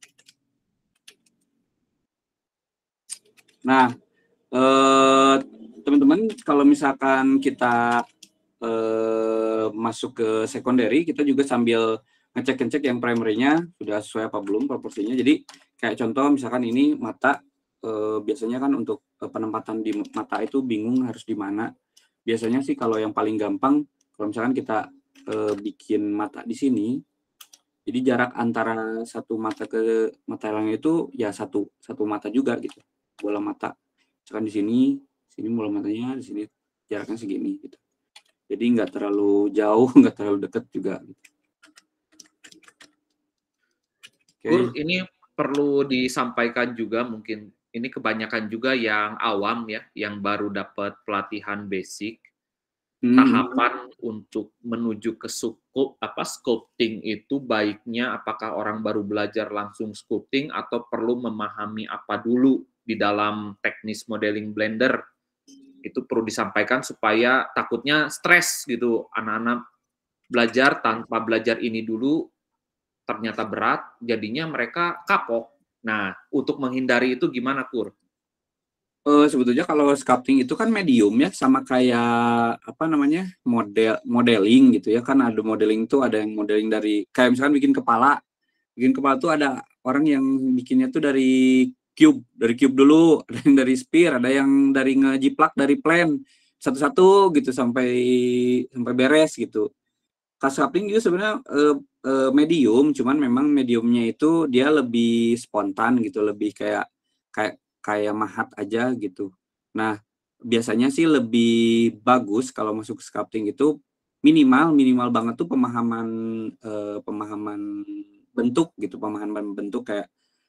Nah teman-teman kalau misalkan kita masuk ke secondary, kita juga sambil ngecek yang primary-nya sudah sesuai apa belum proporsinya. Jadi kayak contoh misalkan ini mata, biasanya kan untuk penempatan di mata itu bingung harus di mana. Biasanya sih kalau yang paling gampang, kalau misalkan kita bikin mata di sini, jadi jarak antara satu mata ke mata lainnya itu ya satu mata juga gitu, bola mata. Misalkan di sini bola matanya, di sini jaraknya segini gitu. Jadi nggak terlalu jauh, nggak terlalu dekat juga. Kur, ini perlu disampaikan juga, mungkin ini kebanyakan juga yang awam ya, yang baru dapat pelatihan basic. Tahapan untuk menuju ke sculpting itu baiknya apakah orang baru belajar langsung sculpting atau perlu memahami apa dulu di dalam teknis modeling Blender. Itu perlu disampaikan supaya takutnya stres gitu, anak-anak belajar tanpa belajar ini dulu ternyata berat, jadinya mereka kapok. Nah, untuk menghindari itu gimana, Kur? Sebetulnya kalau sculpting itu kan medium ya, sama kayak apa namanya modeling gitu ya, kan ada modeling tuh, ada yang modeling dari kayak misalkan bikin kepala tuh ada orang yang bikinnya tuh dari cube dulu, ada yang dari sphere, ada yang dari ngejiplak dari plan satu-satu gitu sampai beres gitu. Sculpting juga sebenarnya medium, cuman memang mediumnya itu dia lebih spontan gitu, lebih kayak mahat aja gitu. Nah, biasanya sih lebih bagus kalau masuk sculpting itu minimal banget tuh pemahaman bentuk gitu, pemahaman bentuk kayak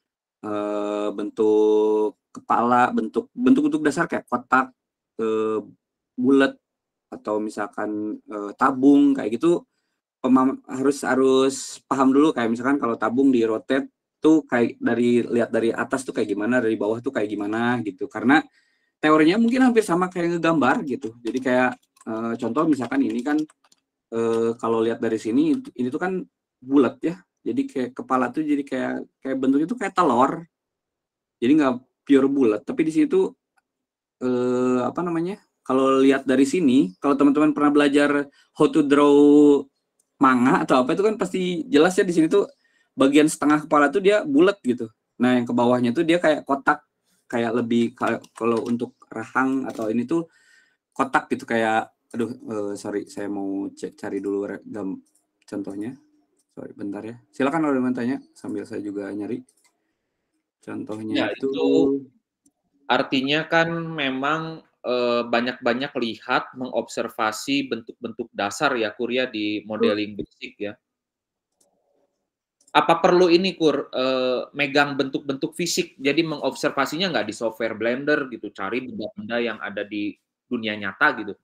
bentuk kepala, bentuk dasar kayak kotak, bulat atau misalkan tabung kayak gitu. Harus paham dulu, kayak misalkan kalau tabung di rotate tuh kayak lihat dari atas tuh kayak gimana, dari bawah tuh kayak gimana gitu, karena teorinya mungkin hampir sama kayak ngegambar gitu. Jadi kayak contoh misalkan ini kan kalau lihat dari sini ini tuh kan bulat ya, jadi kayak kepala tuh jadi kayak bentuknya tuh kayak telur, jadi nggak pure bulat. Tapi di situ apa namanya, kalau lihat dari sini, kalau teman-teman pernah belajar how to draw manga atau apa itu kan pasti jelas ya, di sini tuh bagian setengah kepala tuh dia bulat gitu. Nah yang ke bawahnya tuh dia kayak kotak, kayak lebih kalau untuk rahang atau ini tuh kotak gitu, kayak aduh sorry saya mau cari dulu contohnya, sorry bentar ya. Silakan kalau ada yang tanya sambil saya juga nyari contohnya. Ya, itu artinya kan memang banyak-banyak lihat, mengobservasi bentuk-bentuk dasar ya, Kur, ya, di modeling basic ya. Apa perlu ini, Kur, megang bentuk-bentuk fisik, jadi mengobservasinya nggak di software Blender gitu, cari benda-benda yang ada di dunia nyata gitu?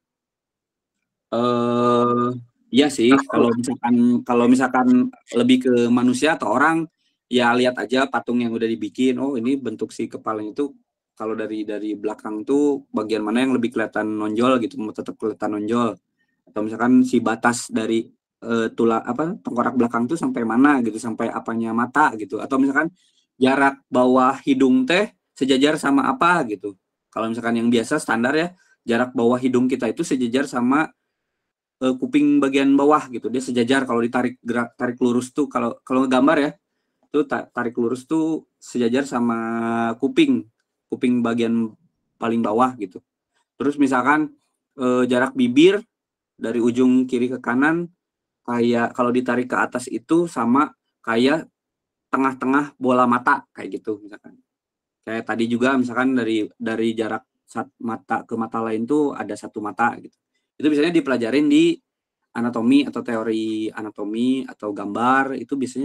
Iya sih, kalau misalkan lebih ke manusia atau orang, ya lihat aja patung yang udah dibikin, oh ini bentuk si kepalanya itu kalau dari belakang tuh bagian mana yang lebih kelihatan nonjol gitu, tetap kelihatan nonjol. Atau misalkan si batas dari tulang apa tengkorak belakang tuh sampai mana gitu, sampai apanya mata gitu, atau misalkan jarak bawah hidung teh sejajar sama apa gitu. Kalau misalkan yang biasa standar ya, jarak bawah hidung kita itu sejajar sama kuping bagian bawah gitu, dia sejajar. Kalau ditarik tarik lurus tuh, kalau ngegambar ya, tuh tarik lurus tuh sejajar sama kuping bagian paling bawah gitu. Terus misalkan jarak bibir dari ujung kiri ke kanan kayak kalau ditarik ke atas itu sama kayak tengah-tengah bola mata kayak gitu misalkan. Kayak tadi juga misalkan dari jarak mata ke mata lain tuh ada satu mata gitu. Itu biasanya dipelajarin di anatomi atau teori anatomi atau gambar, itu biasanya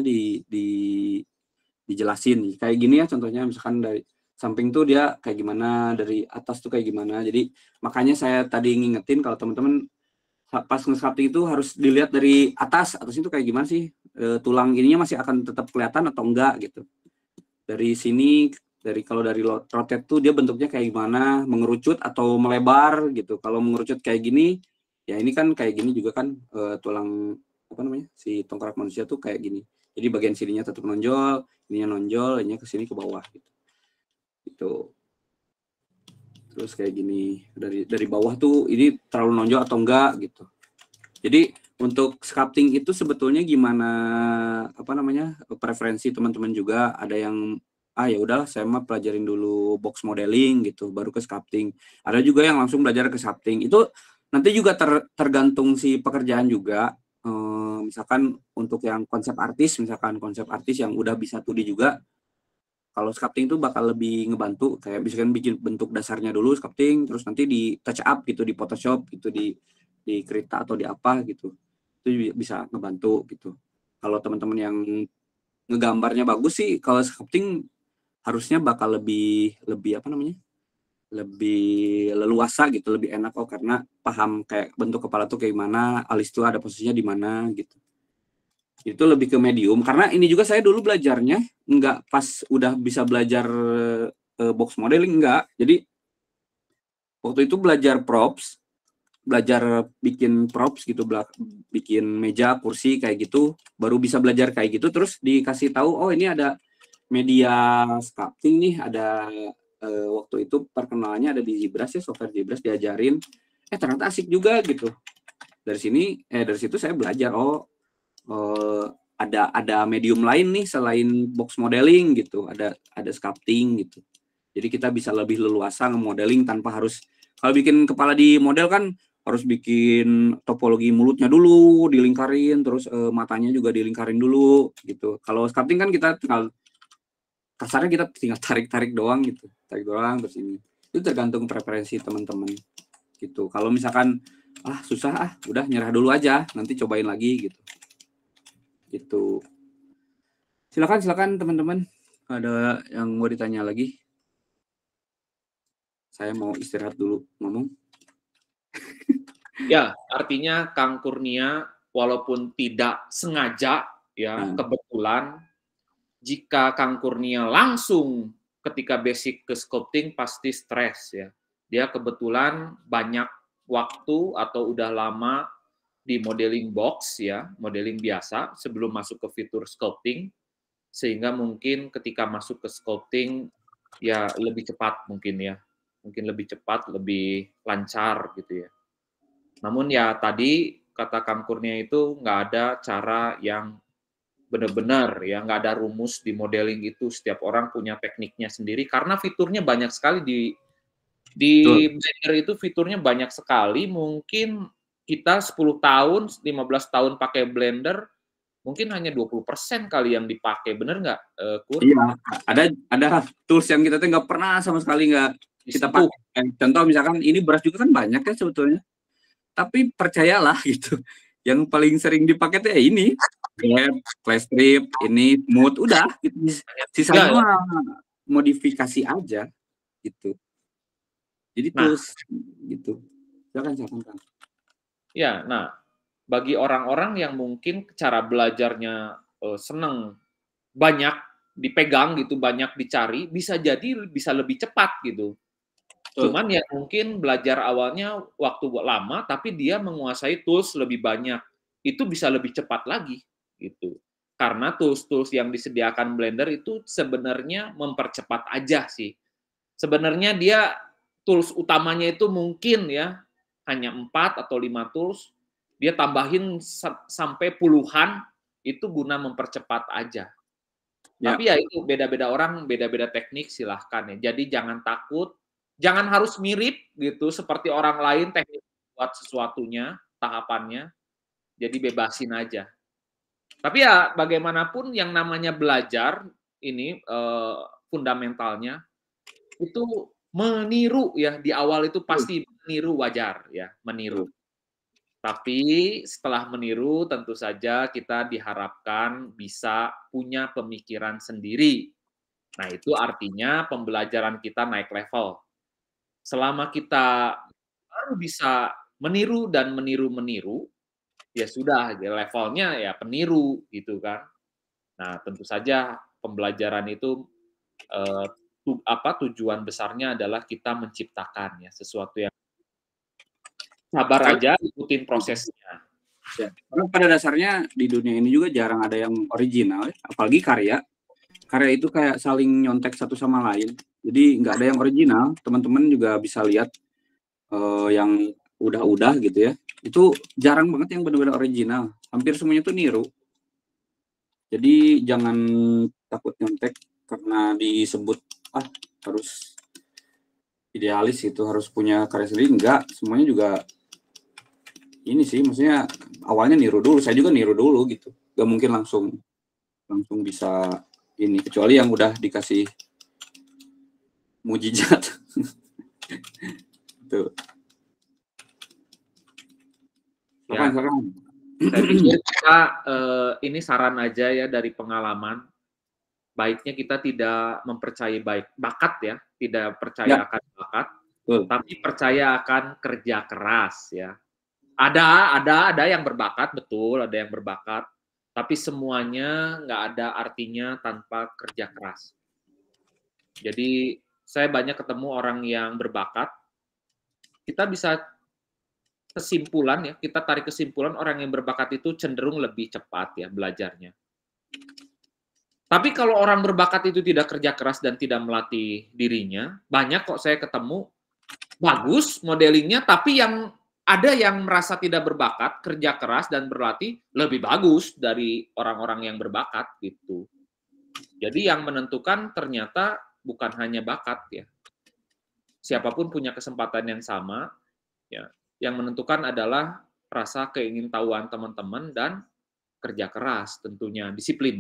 dijelasin kayak gini ya, contohnya misalkan dari samping tuh dia kayak gimana, dari atas tuh kayak gimana. Jadi makanya saya tadi ngingetin kalau teman-teman pas nge-sculpting itu harus dilihat dari atas itu kayak gimana sih, tulang ininya masih akan tetap kelihatan atau enggak gitu. Dari sini, kalau dari rotate tuh dia bentuknya kayak gimana, mengerucut atau melebar gitu. Kalau mengerucut kayak gini, ya ini kan kayak gini juga kan, tulang apa namanya si tengkorak manusia tuh kayak gini. Jadi bagian sininya tetap nonjol, ininya nonjol, ininya ke sini ke bawah gitu. Gitu. Terus kayak gini, dari bawah tuh ini terlalu nonjol atau enggak gitu. Jadi untuk sculpting itu sebetulnya gimana, apa namanya, preferensi teman-teman juga. Ada yang ya udahlah saya mah pelajarin dulu box modeling gitu baru ke sculpting. Ada juga yang langsung belajar ke sculpting. Itu nanti juga tergantung si pekerjaan juga. Misalkan untuk yang konsep artis yang udah bisa 2D juga, kalau sculpting itu bakal lebih ngebantu, kayak misalkan bikin bentuk dasarnya dulu sculpting, terus nanti di touch up gitu, di Photoshop gitu, di Krita atau di apa gitu, itu bisa ngebantu gitu. Kalau teman-teman yang ngegambarnya bagus sih, kalau sculpting harusnya bakal lebih apa namanya, lebih leluasa gitu, lebih enak karena paham kayak bentuk kepala tuh kayak gimana, alis tuh ada posisinya di mana gitu. Itu lebih ke medium, karena ini juga saya dulu belajarnya nggak pas udah bisa belajar box modeling, enggak. Jadi waktu itu belajar props, belajar bikin props gitu, bikin meja, kursi kayak gitu, baru bisa belajar kayak gitu. Terus dikasih tahu, oh ini ada media sculpting nih, ada waktu itu perkenalannya ada di ZBrush ya, software ZBrush, diajarin, ternyata asik juga gitu. Dari situ saya belajar, ada medium lain nih selain box modeling gitu, ada sculpting gitu. Jadi kita bisa lebih leluasa nge-modeling tanpa harus, kalau bikin kepala di model kan harus bikin topologi mulutnya dulu dilingkarin, terus matanya juga dilingkarin dulu gitu. Kalau sculpting kan kita tinggal kasarnya kita tinggal tarik doang gitu, terus ini. Itu tergantung preferensi teman-teman gitu. Kalau misalkan susah udah nyerah dulu aja, nanti cobain lagi gitu. Gitu. Silakan teman-teman, ada yang mau ditanya lagi? Saya mau istirahat dulu ngomong. Ya, artinya Kang Kurnia walaupun tidak sengaja ya, kebetulan jika Kang Kurnia langsung ketika basic ke sculpting pasti stres ya. Dia kebetulan banyak waktu atau udah lama di modeling box ya, modeling biasa sebelum masuk ke fitur sculpting, sehingga mungkin ketika masuk ke sculpting ya lebih cepat mungkin lebih cepat, lebih lancar gitu ya. Namun ya tadi kata Kang Kurnia itu nggak ada cara yang benar-benar ya, nggak ada rumus di modeling itu, setiap orang punya tekniknya sendiri karena fiturnya banyak sekali di Blender itu, fiturnya banyak sekali. Mungkin kita 10 tahun, 15 tahun pakai Blender, mungkin hanya 20% kali yang dipakai, bener nggak, Kur? Iya, ada tools yang kita tuh nggak pernah sama sekali nggak kita pakai. Contoh misalkan ini brush juga kan banyak ya sebetulnya, tapi percayalah gitu, yang paling sering dipakai tuh ini, flash strip, ini mood, udah gitu. Sisanya modifikasi aja gitu. Jadi tools gitu. Silakan Kang. Ya, nah bagi orang-orang yang mungkin cara belajarnya seneng banyak dipegang gitu, banyak dicari, bisa jadi bisa lebih cepat gitu. Cuman ya mungkin belajar awalnya waktu lama, tapi dia menguasai tools lebih banyak. itu bisa lebih cepat lagi gitu. Karena tools-tools yang disediakan Blender itu sebenarnya mempercepat aja sih. Sebenarnya dia tools utamanya itu mungkin ya hanya 4 atau 5 tools, dia tambahin sampai puluhan itu guna mempercepat aja. Ya. Tapi ya itu beda-beda orang, beda-beda teknik silahkan ya. Jadi jangan takut, jangan harus mirip gitu seperti orang lain teknik buat sesuatunya, tahapannya. Jadi bebasin aja. Tapi ya bagaimanapun yang namanya belajar ini fundamentalnya itu meniru ya, di awal itu pasti meniru wajar ya, meniru. Tapi setelah meniru tentu saja kita diharapkan bisa punya pemikiran sendiri. Nah, itu artinya pembelajaran kita naik level. Selama kita baru bisa meniru dan meniru-meniru, ya sudah, levelnya ya peniru gitu kan. Nah, tentu saja pembelajaran itu tujuan besarnya adalah kita menciptakan ya sesuatu yang sabar aja, ikutin prosesnya. Ya. Karena pada dasarnya di dunia ini juga jarang ada yang original, apalagi karya. Karya itu kayak saling nyontek satu sama lain. Jadi nggak ada yang original. Teman-teman juga bisa lihat yang udah gitu ya. Itu jarang banget yang benar-benar original. Hampir semuanya tuh niru. Jadi jangan takut nyontek karena disebut harus idealis itu, harus punya karya sendiri. Enggak, semuanya juga ini sih, maksudnya awalnya niru dulu. Saya juga niru dulu gitu. Gak mungkin langsung bisa ini, kecuali yang udah dikasih mujizat. Tuh. Ya. Saya pikir kita ini saran aja ya dari pengalaman. Baiknya kita tidak mempercayai bakat ya, tidak percaya akan bakat, tapi percaya akan kerja keras ya. Ada yang berbakat, betul, ada yang berbakat, tapi semuanya nggak ada artinya tanpa kerja keras. Jadi saya banyak ketemu orang yang berbakat, kita bisa kesimpulan ya, kita tarik kesimpulan orang yang berbakat itu cenderung lebih cepat ya belajarnya. Tapi kalau orang berbakat itu tidak kerja keras dan tidak melatih dirinya, banyak kok saya ketemu bagus modelingnya, tapi yang ada yang merasa tidak berbakat, kerja keras dan berlatih lebih bagus dari orang-orang yang berbakat gitu. Jadi yang menentukan ternyata bukan hanya bakat ya. Siapapun punya kesempatan yang sama, ya. Yang menentukan adalah rasa keingintahuan teman-teman dan kerja keras tentunya, disiplin.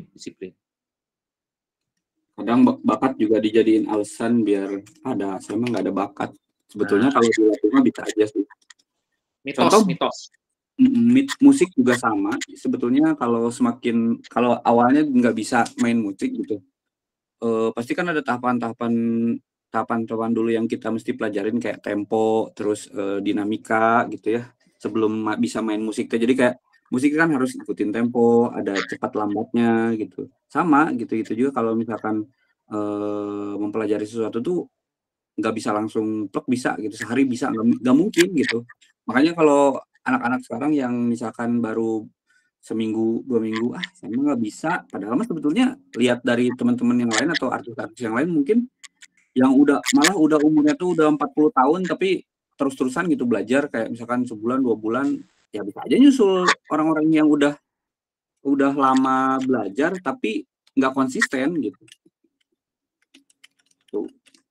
Kadang bakat juga dijadiin alasan biar saya mah nggak ada bakat. Sebetulnya kalau dilakukan bisa aja sih. Mitos. Musik juga sama. Sebetulnya kalau awalnya nggak bisa main musik gitu, pasti kan ada tahapan dulu yang kita mesti pelajarin kayak tempo, terus dinamika gitu ya, sebelum bisa main musik. Jadi kayak musik kan harus ikutin tempo, ada cepat lambatnya gitu. Sama gitu juga kalau misalkan mempelajari sesuatu tuh nggak bisa langsung plek bisa gitu, sehari bisa, nggak mungkin gitu. Makanya kalau anak-anak sekarang yang misalkan baru seminggu, 2 minggu, saya nggak bisa. Padahal mah sebetulnya lihat dari teman-teman yang lain atau artis-artis yang lain mungkin yang malah udah umurnya tuh udah 40 tahun tapi terus-terusan gitu belajar, kayak misalkan sebulan 2 bulan ya bisa aja nyusul orang-orang yang udah lama belajar tapi nggak konsisten gitu. Tuh.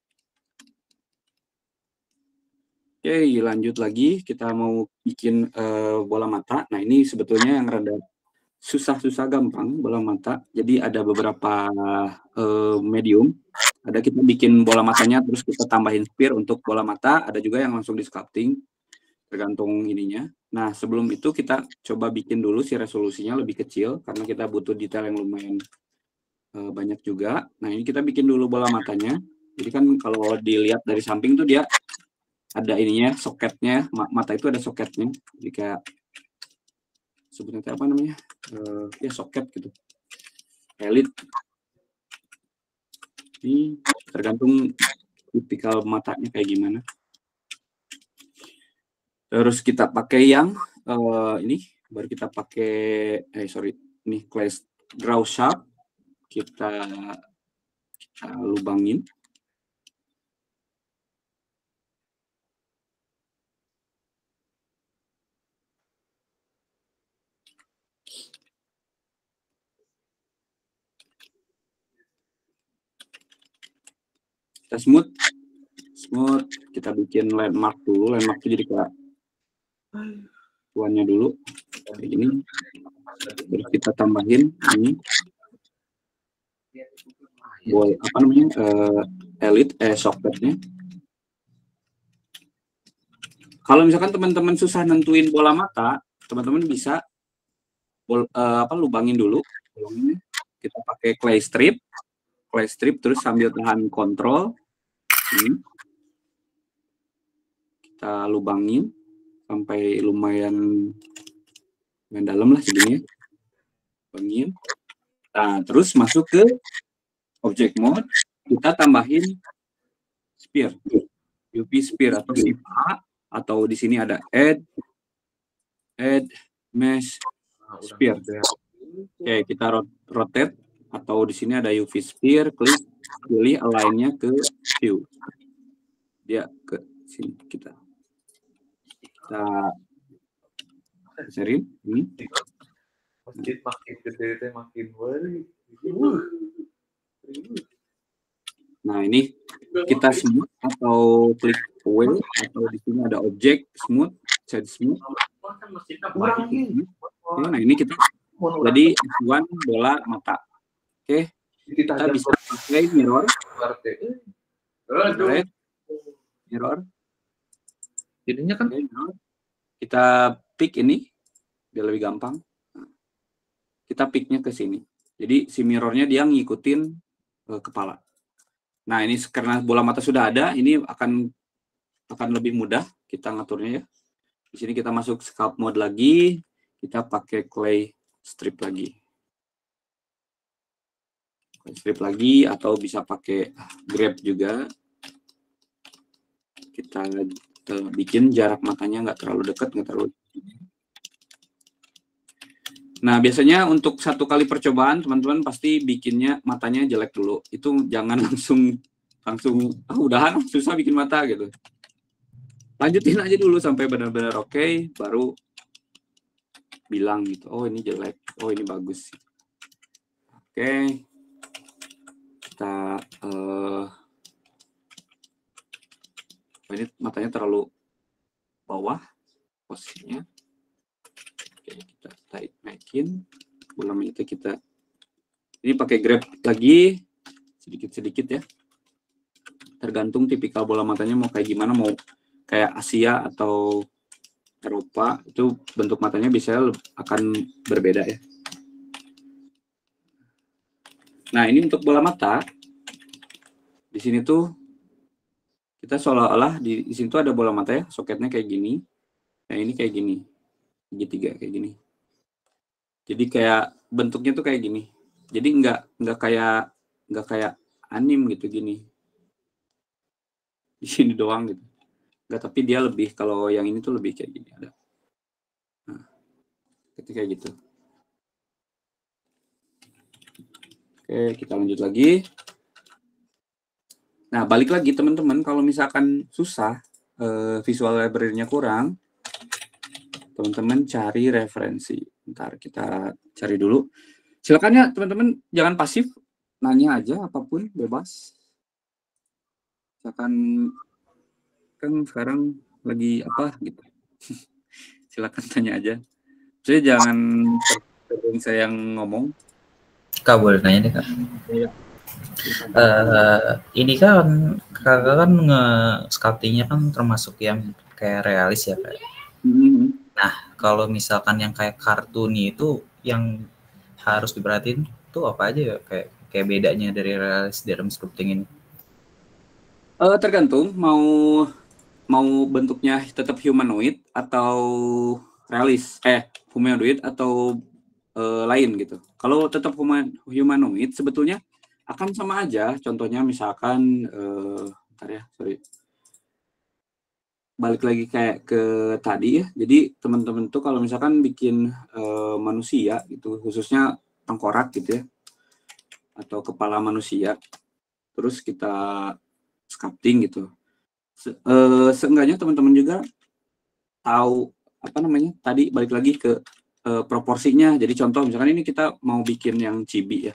Oke, lanjut lagi, kita mau bikin bola mata. Nah, ini sebetulnya yang rada susah gampang bola mata. Jadi ada beberapa medium. Ada kita bikin bola matanya terus kita tambahin sphere untuk bola mata, ada juga yang langsung di sculpting tergantung ininya. Nah, sebelum itu kita coba bikin dulu si resolusinya lebih kecil karena kita butuh detail yang lumayan banyak juga. Nah, ini kita bikin dulu bola matanya. Jadi kan kalau dilihat dari samping tuh dia ada ininya, soketnya, mata itu ada soketnya. Jadi kayak sebenarnya apa namanya? Ya soket gitu. Elit. Ini tergantung tipikal matanya kayak gimana. Terus kita pakai yang ini baru kita pakai ini class draw sharp, kita lubangin. Kita smooth, kita bikin landmark dulu. Landmark itu jadi kayak tuannya dulu kayak gini. Terus kita tambahin ini elite socketnya. Kalau misalkan teman-teman susah nentuin bola mata, teman-teman bisa lubangin dulu. Kita pakai clay strip terus sambil tahan kontrol ini kita lubangin sampai lumayan dalam lah segini ya. Lubangin. Nah, terus masuk ke object mode, kita tambahin sphere, UV sphere atau SIPA, atau di sini ada add mesh sphere. Oke, kita rotate, atau di sini ada UV sphere, klik, pilih align-nya ke view. Dia ke sini kita serin ini. Masjid makin gede makin wari. Nah, ini kita smooth atau klik away, atau di sini ada object smooth, set smooth. Nah, ini kita jadi F1 bola mata. Oke, kita bisa pakai mirror. Mirror. Jadinya kan kita pick ini biar lebih gampang. Kita picknya ke sini. Jadi si mirrornya dia ngikutin kepala. Nah, ini karena bola mata sudah ada, ini akan lebih mudah kita ngaturnya ya. Di sini kita masuk sculpt mode lagi, kita pakai clay strip lagi. Strip lagi, atau bisa pakai grab juga. Kita bikin jarak matanya nggak terlalu dekat, nggak terlalu. Nah, biasanya untuk satu kali percobaan teman-teman pasti bikinnya matanya jelek dulu. Itu jangan langsung udahan susah bikin mata gitu. Lanjutin aja dulu sampai benar-benar oke, baru bilang gitu. Oh, ini jelek. Oh, ini bagus. Oke. Kita ini matanya terlalu bawah posisinya. Oke, kita naikin. Belum itu kita ini pakai grab lagi sedikit-sedikit ya. Tergantung tipikal bola matanya mau kayak gimana, mau kayak Asia atau Eropa, itu bentuk matanya bisa akan berbeda ya. Nah, ini untuk bola mata. Di sini tuh kita seolah-olah di sini tuh ada bola mata ya, soketnya kayak gini. Nah, ini kayak gini. Segitiga kayak gini. Jadi kayak bentuknya tuh kayak gini. Jadi nggak kayak anim gitu gini. Di sini doang gitu. Nggak, tapi dia lebih, kalau yang ini tuh lebih kayak gini ada. Nah, kayak gitu. Oke, kita lanjut lagi. Nah, balik lagi teman-teman, kalau misalkan susah, visual library-nya kurang, teman-teman cari referensi. Ntar kita cari dulu. Silakan ya teman-teman, jangan pasif, nanya aja apapun, bebas. Silakan, kan sekarang lagi apa gitu. Silakan tanya aja. Saya jangan tergantung saya yang ngomong. Kak, boleh nanya deh, Kak. Iya. Ini kan kakak kan nge-sculptingnya kan termasuk yang kayak realis ya, Kak. Nah, kalau misalkan yang kayak kartuni itu yang harus diperhatiin tuh apa aja ya, kayak bedanya dari realis dalam sculpting ini? Tergantung mau bentuknya tetap humanoid atau realis, humanoid atau lain gitu. Kalau tetap humanoid sebetulnya akan sama aja. Contohnya misalkan bentar ya, sorry. balik lagi kayak ke tadi ya. Jadi teman-teman tuh kalau misalkan bikin manusia gitu, khususnya tengkorak gitu ya, atau kepala manusia, terus kita sculpting gitu. Seenggaknya teman-teman juga tahu apa namanya, tadi balik lagi ke proporsinya. Jadi contoh misalkan ini kita mau bikin yang chibi ya,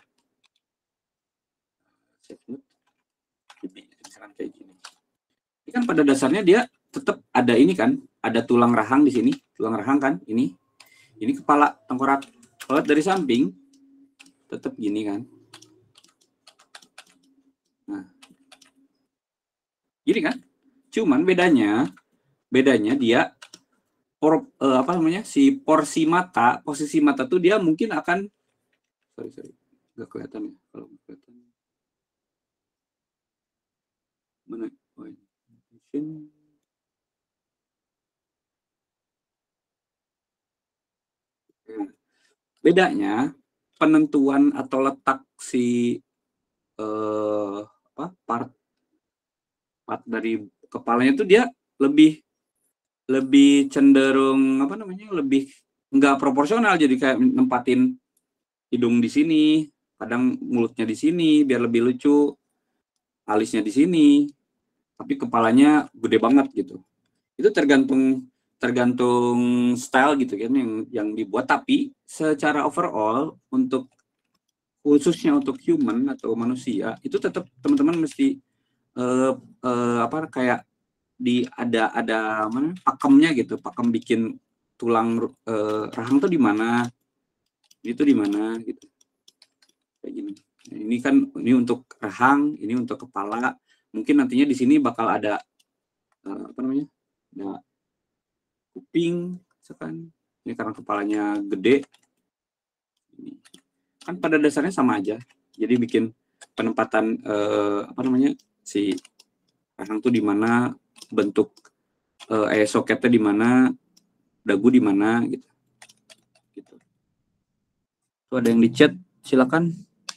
chibi misalkan kayak gini. Ini kan pada dasarnya dia tetap ada ini kan, ada tulang rahang di sini, tulang rahang kan, ini kepala tengkorak. Kalau dari samping tetap gini kan. Nah, gini kan. Cuman bedanya dia apa namanya, si porsi mata, posisi mata tuh dia mungkin akan sorry nggak kelihatan ya kalau kelihatan mana. Bedanya penentuan atau letak si part dari kepalanya itu dia lebih cenderung apa namanya, lebih nggak proporsional. Jadi kayak nempatin hidung di sini, kadang mulutnya di sini biar lebih lucu, alisnya di sini, tapi kepalanya gede banget gitu. Itu tergantung style gitu kan yang dibuat. Tapi secara overall untuk khususnya untuk human atau manusia itu tetap teman-teman mesti apa kayak ada mana pakemnya gitu, pakem bikin tulang rahang tuh di mana, itu di mana gitu kayak gini. Nah, ini kan ini untuk rahang, ini untuk kepala. Mungkin nantinya di sini bakal ada apa namanya, ada kuping misalkan. Ini karena kepalanya gede, ini kan pada dasarnya sama aja. Jadi bikin penempatan apa namanya, si rahang tuh di mana, bentuk soketnya di mana, dagu di mana gitu. Tuh ada yang di chat, silakan.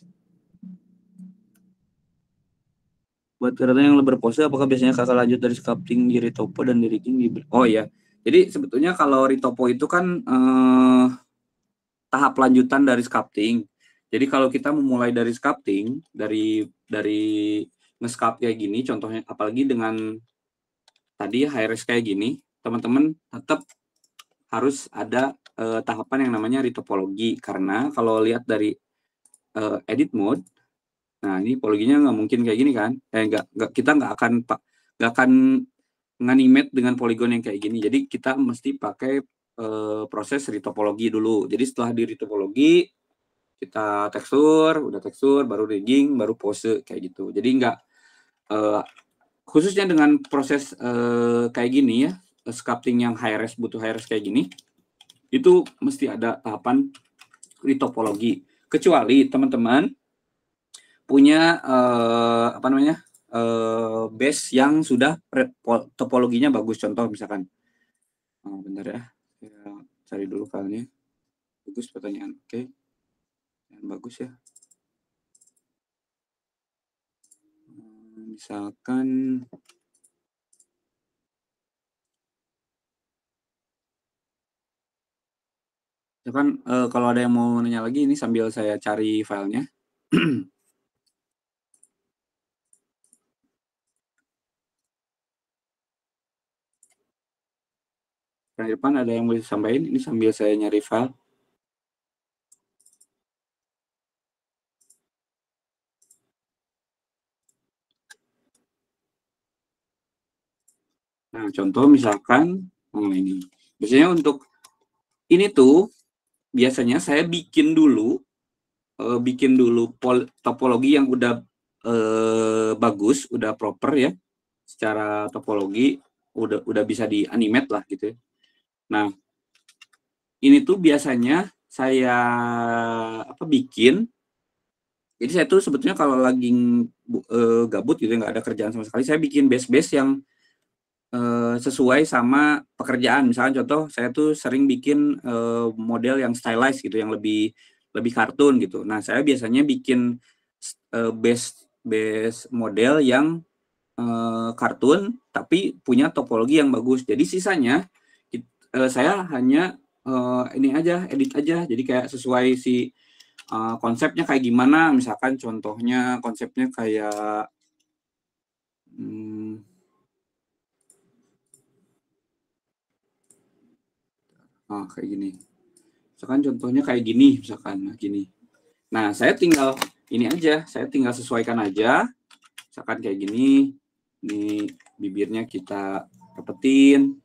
Buat karena yang berpose, apakah biasanya kakak lanjut dari sculpting di Ritopo dan di rigging di... Oh ya, jadi sebetulnya kalau Ritopo itu kan tahap lanjutan dari sculpting. Jadi kalau kita memulai dari sculpting, dari nge-sculpt kayak gini, contohnya apalagi dengan tadi high res kayak gini, teman-teman tetap harus ada tahapan yang namanya ritopologi. Karena kalau lihat dari edit mode, nah ini poliginya nggak mungkin kayak gini kan? Kita nggak akan nganimate dengan poligon yang kayak gini. Jadi kita mesti pakai proses ritopologi dulu. Jadi setelah di ritopologi kita udah tekstur, baru rigging, baru pose kayak gitu. Jadi nggak khususnya dengan proses kayak gini ya, sculpting yang high res, butuh high res kayak gini, itu mesti ada tahapan ritopologi. Kecuali teman-teman punya apa namanya, base yang sudah topologinya bagus. Contoh misalkan, bentar ya, saya cari dulu filenya. Bagus pertanyaan, oke. Yang bagus ya. Misalkan kalau ada yang mau nanya lagi, ini sambil saya cari filenya. Di depan ada yang mau disampaikan, ini sambil saya nyari file. Nah, contoh misalkan ini. Biasanya untuk ini tuh biasanya saya bikin dulu topologi yang udah bagus, udah proper ya. Secara topologi udah bisa di-animate lah gitu ya. Nah, ini tuh biasanya saya bikin. Jadi saya tuh sebetulnya kalau lagi gabut gitu, nggak ada kerjaan sama sekali, saya bikin base-base yang sesuai sama pekerjaan. Misalnya contoh, saya tuh sering bikin model yang stylized gitu, yang lebih kartun gitu. Nah, saya biasanya bikin base model yang kartun tapi punya topologi yang bagus. Jadi sisanya saya hanya ini aja, edit aja. Jadi kayak sesuai si konsepnya kayak gimana. Misalkan contohnya konsepnya kayak kayak gini. Misalkan contohnya kayak gini, misalkan gini. Nah, saya tinggal ini aja, saya tinggal sesuaikan aja. Misalkan kayak gini, ini bibirnya kita rapetin.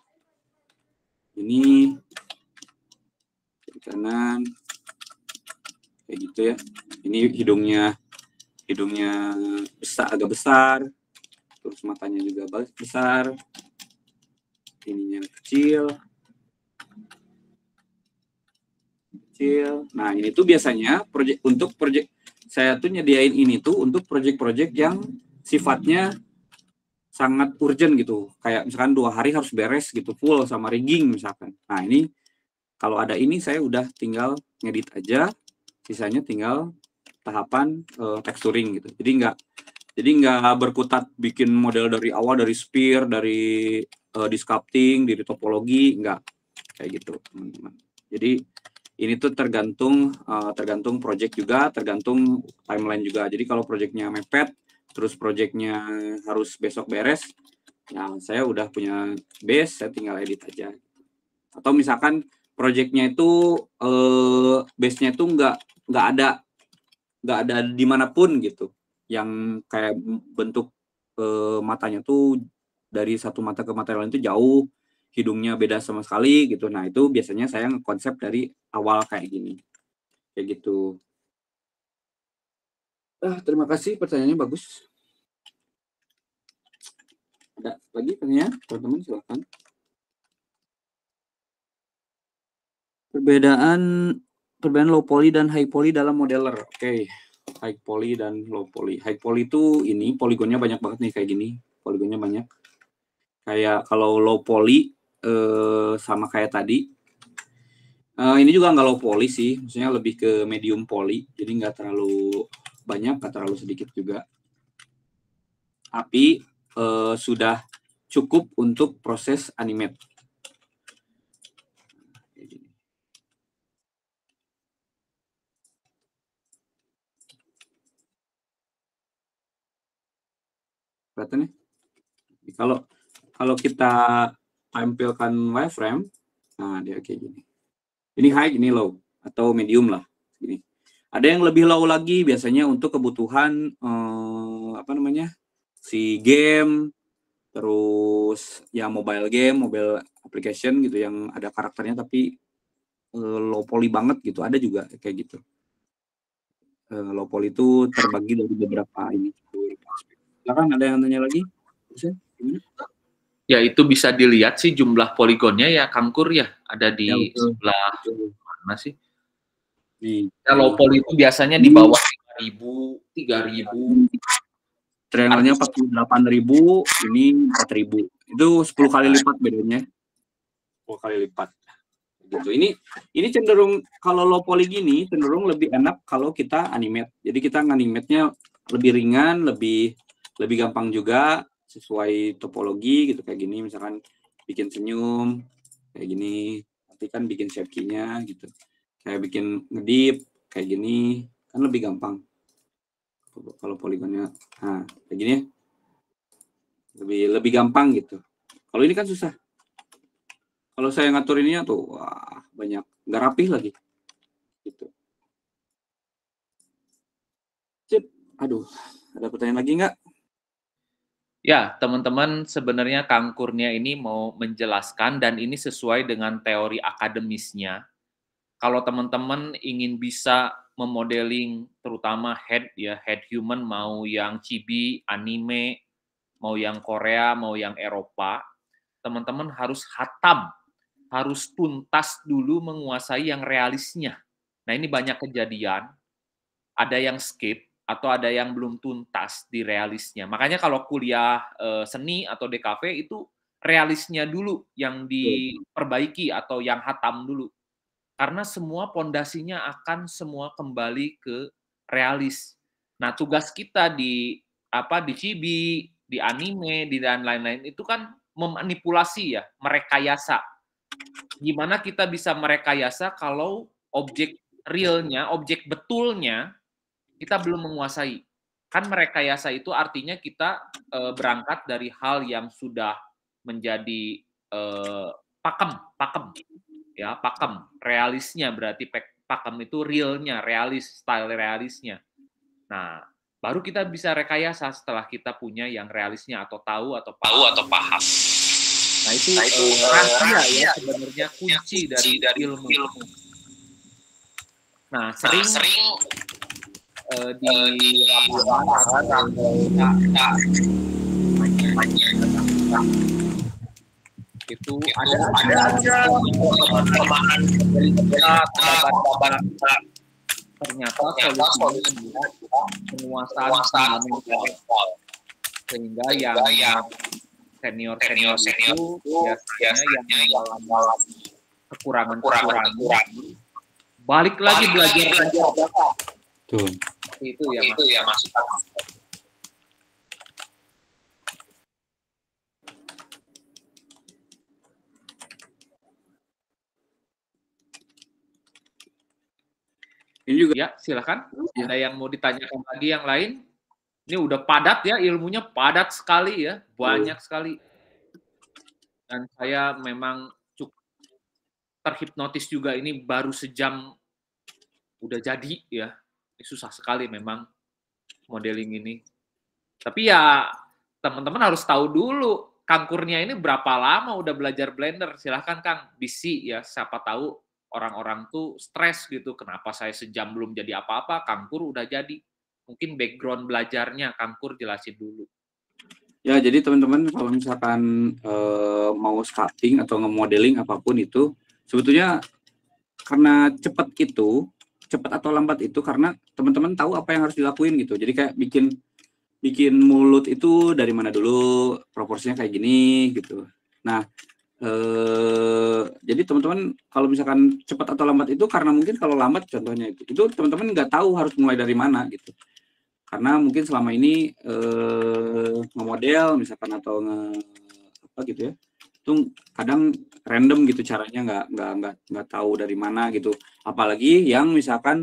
Ini kiri kanan, kayak gitu ya. Ini hidungnya besar, agak besar. Terus matanya juga besar. Ininya kecil. Nah, ini tuh biasanya untuk project saya tuh nyediain ini tuh untuk project-project yang sifatnya sangat urgent gitu. Kayak misalkan 2 hari harus beres gitu, full sama rigging misalkan. Nah, ini kalau ada ini saya udah tinggal ngedit aja, sisanya tinggal tahapan texturing gitu. Jadi nggak berkutat bikin model dari awal, dari spear, dari di sculpting, dari topologi, nggak kayak gitu, teman-teman. Jadi ini tuh tergantung project juga, tergantung timeline juga. Jadi kalau projectnya mepet, terus projectnya harus besok beres, ya saya udah punya base, saya tinggal edit aja. Atau misalkan projectnya itu base-nya itu nggak ada dimanapun gitu, yang kayak bentuk matanya tuh dari satu mata ke mata lain itu jauh, hidungnya beda sama sekali gitu. Nah, itu biasanya saya konsep dari awal kayak gini. Kayak gitu. Terima kasih, pertanyaannya bagus. Ada lagi pertanyaan? Teman-teman silakan. Perbedaan low poly dan high poly dalam modeler. Oke. High poly dan low poly. High poly itu ini poligonnya banyak banget nih kayak gini. Poligonnya banyak. Kayak kalau low poly sama kayak tadi. Ini juga nggak low poly sih, maksudnya lebih ke medium poly, jadi nggak terlalu banyak, nggak terlalu sedikit juga. Tapi sudah cukup untuk proses animate. Kelihatan ya? Kalau kita tampilkan wireframe, nah dia kayak gini. Ini high, ini low, atau medium lah. Gini. Ada yang lebih low lagi, biasanya untuk kebutuhan si game, terus ya mobile game, mobile application gitu yang ada karakternya tapi low poly banget gitu, ada juga kayak gitu. Low poly itu terbagi dari beberapa ini. Silakan, ada yang tanya lagi? Bisa? Gimana? Ya, itu bisa dilihat sih jumlah poligonnya ya, Kangkur ya, ada di sebelah mana sih? Low poly itu biasanya di bawah 3.000. Triangle-nya 48.000, ini 4.000. Itu 10 kali lipat bedanya. 10 kali lipat. Gitu. Ini cenderung kalau low poly gini cenderung lebih enak kalau kita animate. Jadi kita animate-nya lebih ringan, lebih gampang juga sesuai topologi gitu kayak gini, misalkan bikin senyum kayak gini, nanti kan bikin shape key-nya gitu. Kayak bikin ngedip kayak gini kan lebih gampang. Kalau poligonnya kayak gini lebih gampang gitu. Kalau ini kan susah. Kalau saya ngatur ininya tuh wah banyak, nggak rapih lagi gitu. Sip. Aduh, ada pertanyaan lagi nggak? Ya, teman-teman, sebenarnya Kangkurnia ini mau menjelaskan dan ini sesuai dengan teori akademisnya. Kalau teman-teman ingin bisa memodeling terutama head human, mau yang chibi, anime, mau yang Korea, mau yang Eropa, teman-teman harus hatam, harus tuntas dulu menguasai yang realisnya. Nah, ini banyak kejadian, ada yang skip, atau ada yang belum tuntas di realisnya. Makanya kalau kuliah seni atau DKV itu realisnya dulu yang diperbaiki atau yang hatam dulu. Karena semua pondasinya akan semua kembali ke realis. Nah, tugas kita di Cibi, di anime, di dan lain-lain itu kan memanipulasi ya, merekayasa. Gimana kita bisa merekayasa kalau objek realnya, objek betulnya kita belum menguasai. Kan merekayasa itu artinya kita berangkat dari hal yang sudah menjadi pakem, ya pakem. Realisnya berarti pakem itu realnya, realis, style realisnya. Nah, baru kita bisa rekayasa setelah kita punya yang realisnya atau tahu atau paham. Nah, itu rahasia ya sebenarnya kunci dari ilmu. Nah, sering di itu ada kelemahan dari kita ternyata solusinya penguasaan fundamental, sehingga yang senior itu biasanya yang mengalami kekurangan balik lagi belajar Tuh. itu ya maksud Ini juga ya, silakan. Ya. Ada yang mau ditanyakan lagi yang lain? Ini udah padat ya, ilmunya padat sekali ya, banyak sekali. Dan saya memang cukup terhipnotis juga, ini baru sejam udah jadi ya. Ini susah sekali memang modeling ini. Tapi ya teman-teman harus tahu dulu Kangkurnya ini berapa lama udah belajar Blender. Silahkan Kang, bisi ya, siapa tahu orang-orang tuh stres gitu, kenapa saya sejam belum jadi apa-apa, Kangkur udah jadi. Mungkin background belajarnya Kangkur jelasin dulu. Ya, jadi teman-teman kalau misalkan mau sculpting atau nge-modeling apapun itu, sebetulnya karena cepat atau lambat itu karena teman-teman tahu apa yang harus dilakuin gitu. Jadi kayak bikin mulut itu dari mana dulu, proporsinya kayak gini gitu. Nah, jadi teman-teman kalau misalkan cepat atau lambat itu karena mungkin kalau lambat contohnya itu teman-teman nggak tahu harus mulai dari mana gitu. Karena mungkin selama ini nge-model misalkan atau apa gitu ya, itu kadang random gitu caranya, nggak tahu dari mana gitu. Apalagi yang misalkan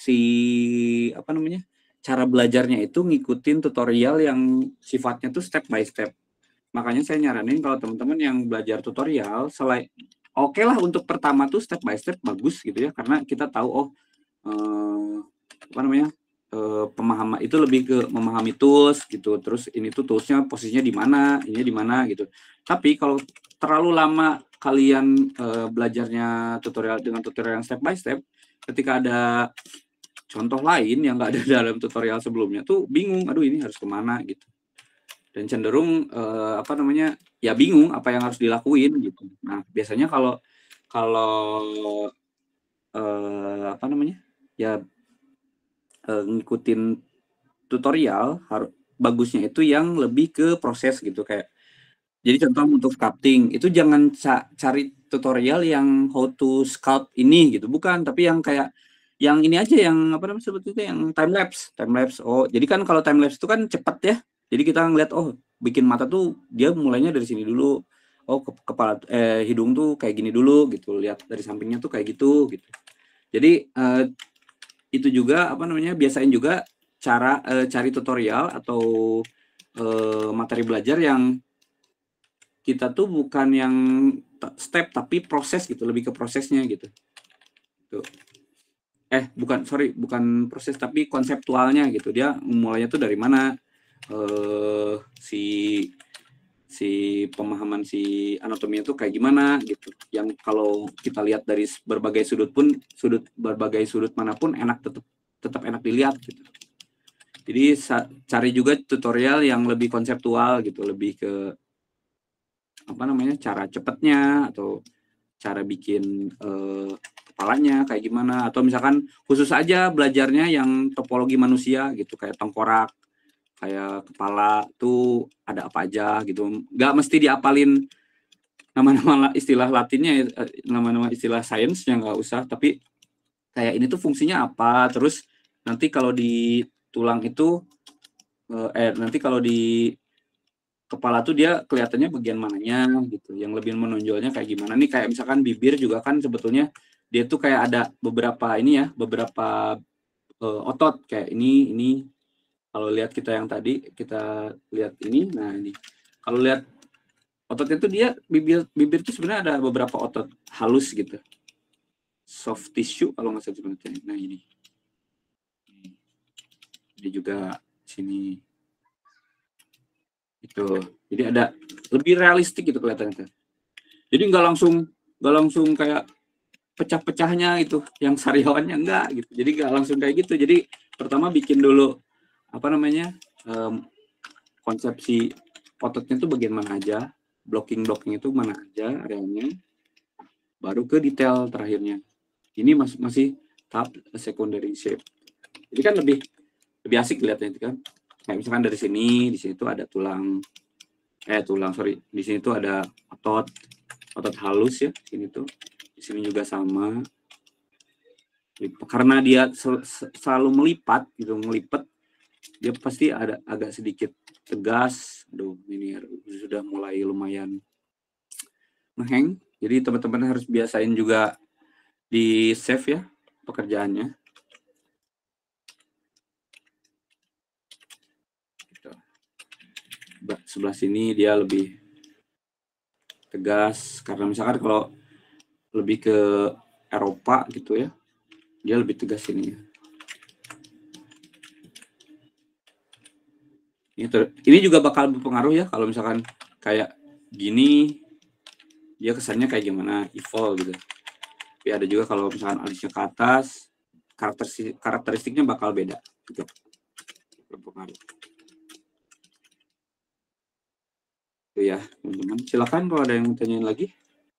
cara belajarnya itu ngikutin tutorial yang sifatnya tuh step by step. Makanya saya nyaranin kalau teman-teman yang belajar tutorial, oke lah untuk pertama tuh step by step bagus gitu ya, karena kita tahu pemahaman itu lebih ke memahami tools gitu. Terus ini tuh toolsnya posisinya di mana, ini di mana gitu. Tapi kalau terlalu lama kalian belajarnya dengan tutorial yang step by step, ketika ada contoh lain yang nggak ada dalam tutorial sebelumnya tuh bingung, aduh ini harus kemana gitu. Dan cenderung ya bingung apa yang harus dilakuin gitu. Nah, biasanya kalau ngikutin tutorial bagusnya itu yang lebih ke proses gitu. Kayak jadi contoh untuk sculpting itu jangan cari tutorial yang how to sculpt ini gitu, bukan, tapi yang kayak yang ini aja, yang sebetulnya yang time lapse. Oh, jadi kan kalau time lapse itu kan cepat ya. Jadi kita ngeliat, bikin mata tuh dia mulainya dari sini dulu. Oh, kepala hidung tuh kayak gini dulu gitu. Lihat dari sampingnya tuh kayak gitu. Jadi itu juga biasain juga cara cari tutorial atau materi belajar yang kita tuh bukan yang step tapi proses gitu, lebih ke prosesnya gitu. Tuh. Bukan proses tapi konseptualnya gitu. Dia mulainya tuh dari mana, si pemahaman si anatominya tuh kayak gimana gitu. Yang kalau kita lihat dari berbagai sudut manapun tetap enak dilihat gitu. Jadi cari juga tutorial yang lebih konseptual gitu, lebih ke cara cepatnya atau cara bikin kepalanya kayak gimana, atau misalkan khusus aja belajarnya yang topologi manusia gitu, kayak tengkorak, kayak kepala tuh ada apa aja gitu. Nggak mesti diapalin nama-nama istilah Latinnya, nama-nama istilah sainsnya nggak usah, tapi kayak ini tuh fungsinya apa, terus nanti kalau di tulang itu nanti kalau di kepala tuh dia kelihatannya bagian mananya gitu, yang lebih menonjolnya kayak gimana nih, kayak misalkan bibir juga kan sebetulnya dia tuh kayak ada beberapa ini ya, beberapa otot kayak ini kalau lihat kita yang tadi kita lihat ini, nah ini kalau lihat ototnya tuh dia bibir tuh sebenarnya ada beberapa otot halus gitu, soft tissue kalau nggak salah sebenarnya. Nah ini juga sini itu, jadi ada lebih realistik gitu kelihatannya. Jadi nggak langsung kayak pecah-pecahnya itu yang sariawannya enggak gitu. Jadi nggak langsung kayak gitu. Jadi pertama bikin dulu apa namanya konsepsi ototnya itu bagian mana aja, blocking itu mana aja areanya, baru ke detail terakhirnya. Ini masih tahap secondary shape. Jadi kan lebih asik lihatnya itu kan. Kayak misalkan dari sini, di sini tuh ada di sini tuh ada otot halus ya, sini tuh, di sini juga sama. Karena dia selalu melipat gitu, ngelipet, dia pasti ada agak sedikit tegas. Aduh, ini sudah mulai lumayan ngeheng. Jadi teman-teman harus biasain juga di save ya pekerjaannya. Sebelah sini dia lebih tegas, karena misalkan kalau lebih ke Eropa gitu ya, dia lebih tegas ini ya. Ini juga bakal berpengaruh ya, kalau misalkan kayak gini dia kesannya kayak gimana, evil gitu. Tapi ada juga kalau misalkan alisnya ke atas, karakteristiknya bakal beda gitu. Berpengaruh. Itu ya teman-teman, silakan kalau ada yang mau tanyain lagi.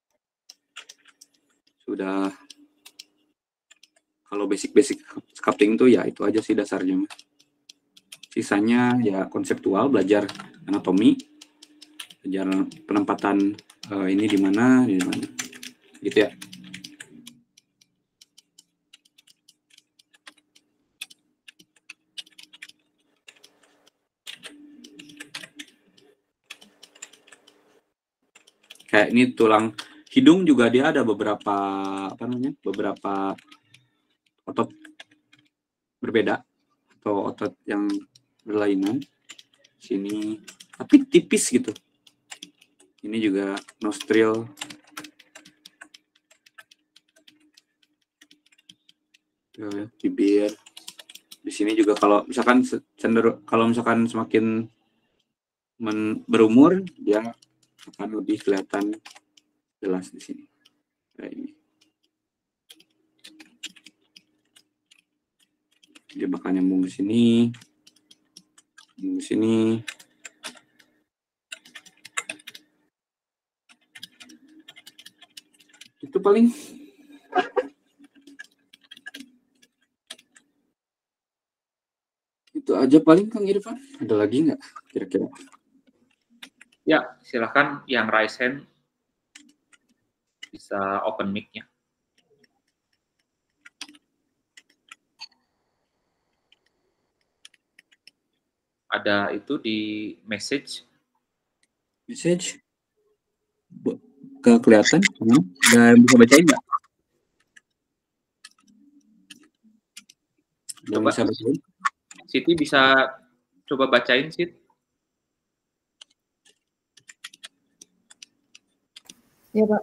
Sudah, kalau basic sculpting itu ya itu aja sih dasarnya. Sisanya ya konseptual, belajar anatomi, belajar penempatan ini di mana gitu ya. Kayak ini tulang hidung juga dia ada beberapa beberapa otot berbeda atau otot yang berlainan sini, tapi tipis gitu. Ini juga nostril, bibir. Di sini juga kalau misalkan semakin berumur dia akan lebih kelihatan jelas di sini. Kayak ini. Dia bakal nyambung ke sini. Nyambung ke sini. Itu paling. Itu aja paling Kang Irfan. Ada lagi nggak kira-kira? Ya, silakan yang raise hand bisa open mic-nya. Ada itu di message. Message? Gak kelihatan? Dan bisa bacain nggak? Coba bisa bacain. Siti bisa coba bacain, Sit. Ya, Pak.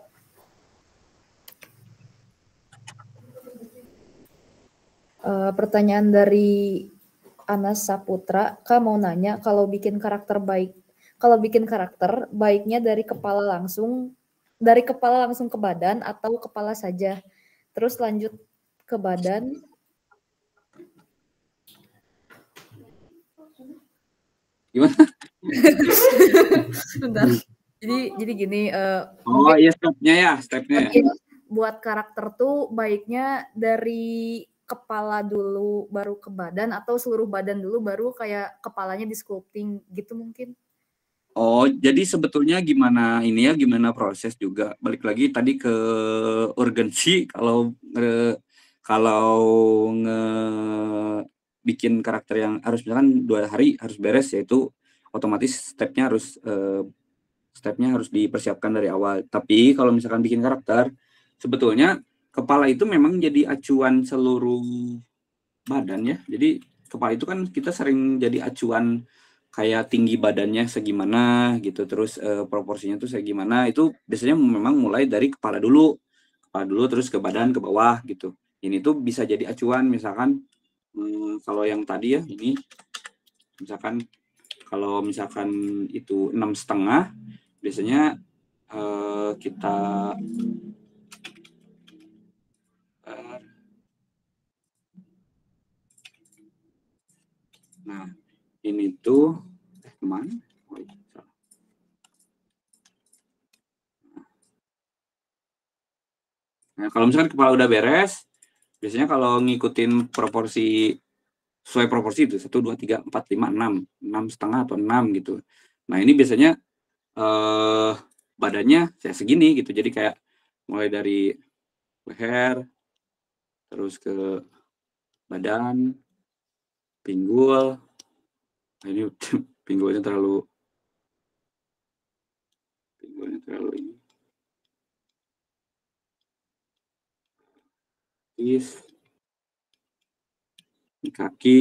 Pertanyaan dari Anas Saputra, Kak mau nanya, kalau bikin karakter baiknya dari kepala langsung ke badan atau kepala saja, terus lanjut ke badan. Gimana? Bentar. Jadi gini. Iya stepnya. Buat karakter tuh baiknya dari kepala dulu baru ke badan, atau seluruh badan dulu baru kayak kepalanya di sculpting gitu mungkin. Oh, jadi sebetulnya gimana proses juga. Balik lagi tadi ke urgensi, kalau bikin karakter yang harus misalkan 2 hari harus beres, yaitu otomatis stepnya harus dipersiapkan dari awal. Tapi kalau misalkan bikin karakter, sebetulnya kepala itu memang jadi acuan seluruh badan ya. Jadi kepala itu kan kita sering jadi acuan kayak tinggi badannya segimana gitu, terus proporsinya tuh segimana, itu biasanya memang mulai dari kepala dulu terus ke badan, ke bawah gitu. Ini tuh bisa jadi acuan, misalkan kalau yang tadi ya, ini misalkan kalau misalkan itu 6,5, biasanya kita nah ini tuh kemana? Oh, iya, salah. Nah, kalau misalkan kepala udah beres, biasanya kalau ngikutin proporsi, sesuai proporsi itu 1, 2, 3, 4, 5, 6, 6,5 atau 6 gitu. Nah ini biasanya badannya saya segini gitu, jadi kayak mulai dari leher, terus ke badan, pinggul. Nah, ini pinggulnya terlalu ini. Di kaki,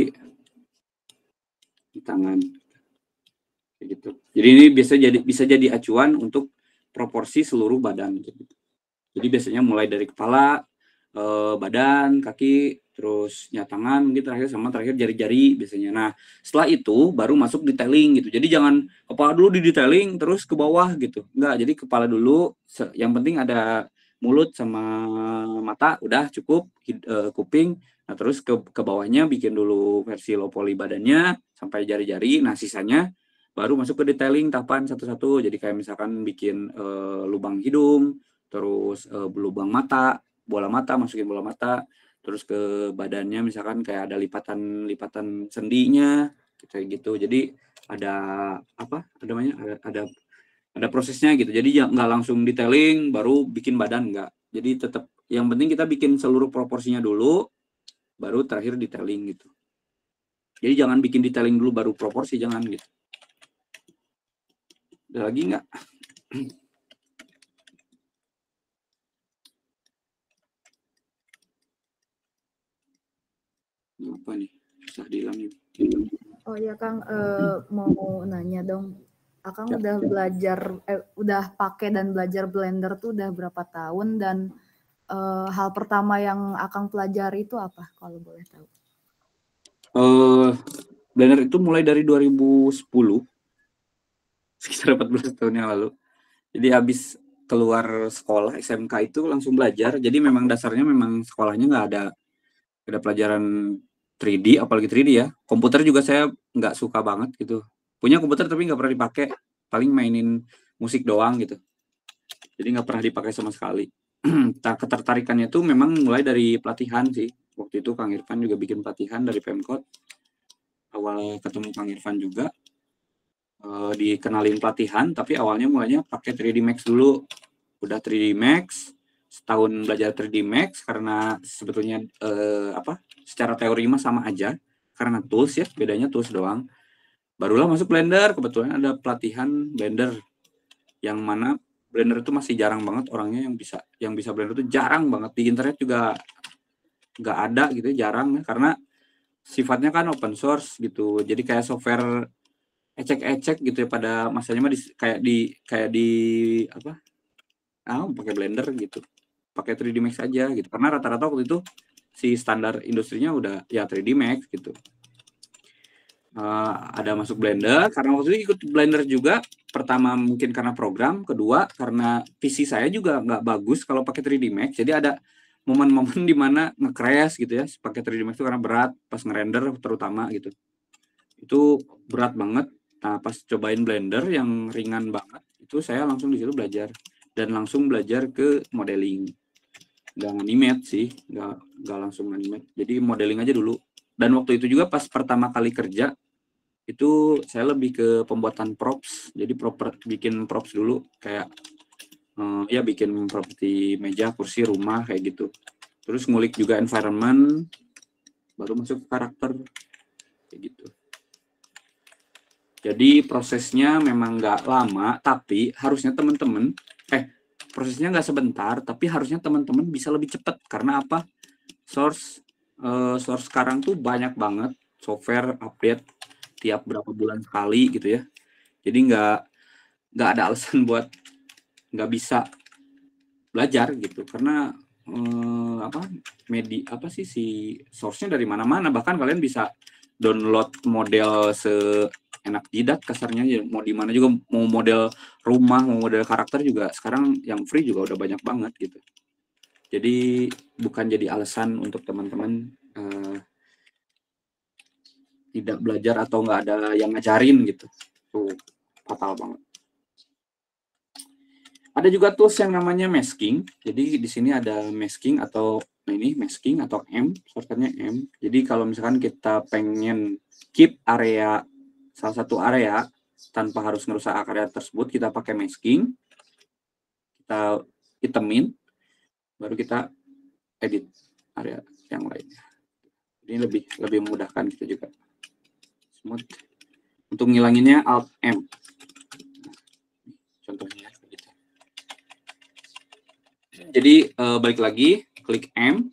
di tangan, kayak gitu. Jadi ini bisa jadi acuan untuk proporsi seluruh badan. Gitu. Jadi biasanya mulai dari kepala, badan, kaki, terus tangan, mungkin terakhir jari-jari biasanya. Nah, setelah itu baru masuk detailing gitu. Jadi jangan kepala dulu di detailing terus ke bawah gitu. Enggak, jadi kepala dulu, yang penting ada mulut sama mata, udah cukup, kuping. Nah, terus ke bawahnya bikin dulu versi low poly badannya sampai jari-jari. Nah, sisanya baru masuk ke detailing tahapan satu-satu. Jadi kayak misalkan bikin lubang hidung, terus lubang mata, bola mata, masukin bola mata, terus ke badannya misalkan kayak ada lipatan sendinya kayak gitu. Jadi ada apa namanya, ada prosesnya gitu. Jadi nggak langsung detailing baru bikin badan, nggak. Jadi tetap yang penting kita bikin seluruh proporsinya dulu, baru terakhir detailing gitu. Jadi jangan bikin detailing dulu baru proporsi, jangan gitu. Ada lagi nggak? Apa nih? Susah dihilangin. Oh ya Kang, mau nanya dong. Akang udah belajar, udah pakai dan belajar Blender tuh udah berapa tahun, dan hal pertama yang Akang pelajari itu apa kalau boleh tahu? Blender itu mulai dari 2010, sekitar 14 tahun yang lalu. Jadi habis keluar sekolah SMK itu langsung belajar. Jadi memang dasarnya memang sekolahnya nggak ada pelajaran 3D, apalagi 3D ya. Komputer juga saya nggak suka banget gitu. Punya komputer tapi nggak pernah dipakai, paling mainin musik doang gitu. Jadi nggak pernah dipakai sama sekali. Ketertarikannya tuh memang mulai dari pelatihan sih. Waktu itu Kang Irfan juga bikin pelatihan dari Pemkot. Awal ketemu Kang Irfan juga, dikenalin pelatihan, tapi awalnya mulainya pakai 3D Max dulu. Udah 3D Max, setahun belajar 3D Max karena sebetulnya secara teori mah sama aja, karena tools ya, bedanya tools doang. Barulah masuk Blender, kebetulan ada pelatihan Blender, yang mana Blender itu masih jarang banget orangnya yang bisa Blender itu jarang banget, di internet juga nggak ada gitu, jarang ya, karena sifatnya kan open source gitu, jadi kayak software ecek-ecek gitu ya pada masanya mah kayak di apa? Pakai Blender gitu. Pakai 3D Max aja gitu. Karena rata-rata waktu itu si standar industrinya udah ya 3D Max gitu. Ada masuk Blender karena waktu itu ikut Blender juga. Pertama mungkin karena program, kedua karena PC saya juga nggak bagus kalau pakai 3D Max. Jadi ada momen-momen di mana nge-crash gitu ya pakai 3D Max itu karena berat pas ngerender terutama gitu. Itu berat banget. Nah, pas cobain Blender yang ringan banget, itu saya langsung di situ belajar. Dan langsung belajar ke modeling. Nggak animate sih, nggak langsung animate. Jadi modeling aja dulu. Dan waktu itu juga pas pertama kali kerja, itu saya lebih ke pembuatan props. Jadi bikin props dulu, kayak ya bikin properti meja, kursi, rumah, kayak gitu. Terus ngulik juga environment, baru masuk ke karakter, kayak gitu. Jadi prosesnya memang nggak lama, tapi harusnya teman-teman, prosesnya nggak sebentar, tapi harusnya teman-teman bisa lebih cepat. Karena apa? Source sekarang tuh banyak banget software update tiap berapa bulan sekali gitu ya. Jadi nggak ada alasan buat nggak bisa belajar gitu. Karena si source-nya dari mana-mana. Bahkan kalian bisa download model seenak jidat kasarnya ya, mau di mana juga, mau model rumah, mau model karakter juga sekarang yang free juga udah banyak banget gitu. Jadi bukan jadi alasan untuk teman-teman tidak belajar atau nggak ada yang ngajarin gitu. Tuh fatal banget. Ada juga tools yang namanya masking. Jadi di sini ada masking atau masking atau M, shortcutnya M. Jadi kalau misalkan kita pengen keep area, salah satu area tanpa harus ngerusak area tersebut, kita pakai masking, kita hitamin, baru kita edit area yang lainnya. Ini lebih memudahkan kita juga. Smooth. Untuk ngilanginnya Alt M. Contohnya begitu. Jadi balik lagi, klik M.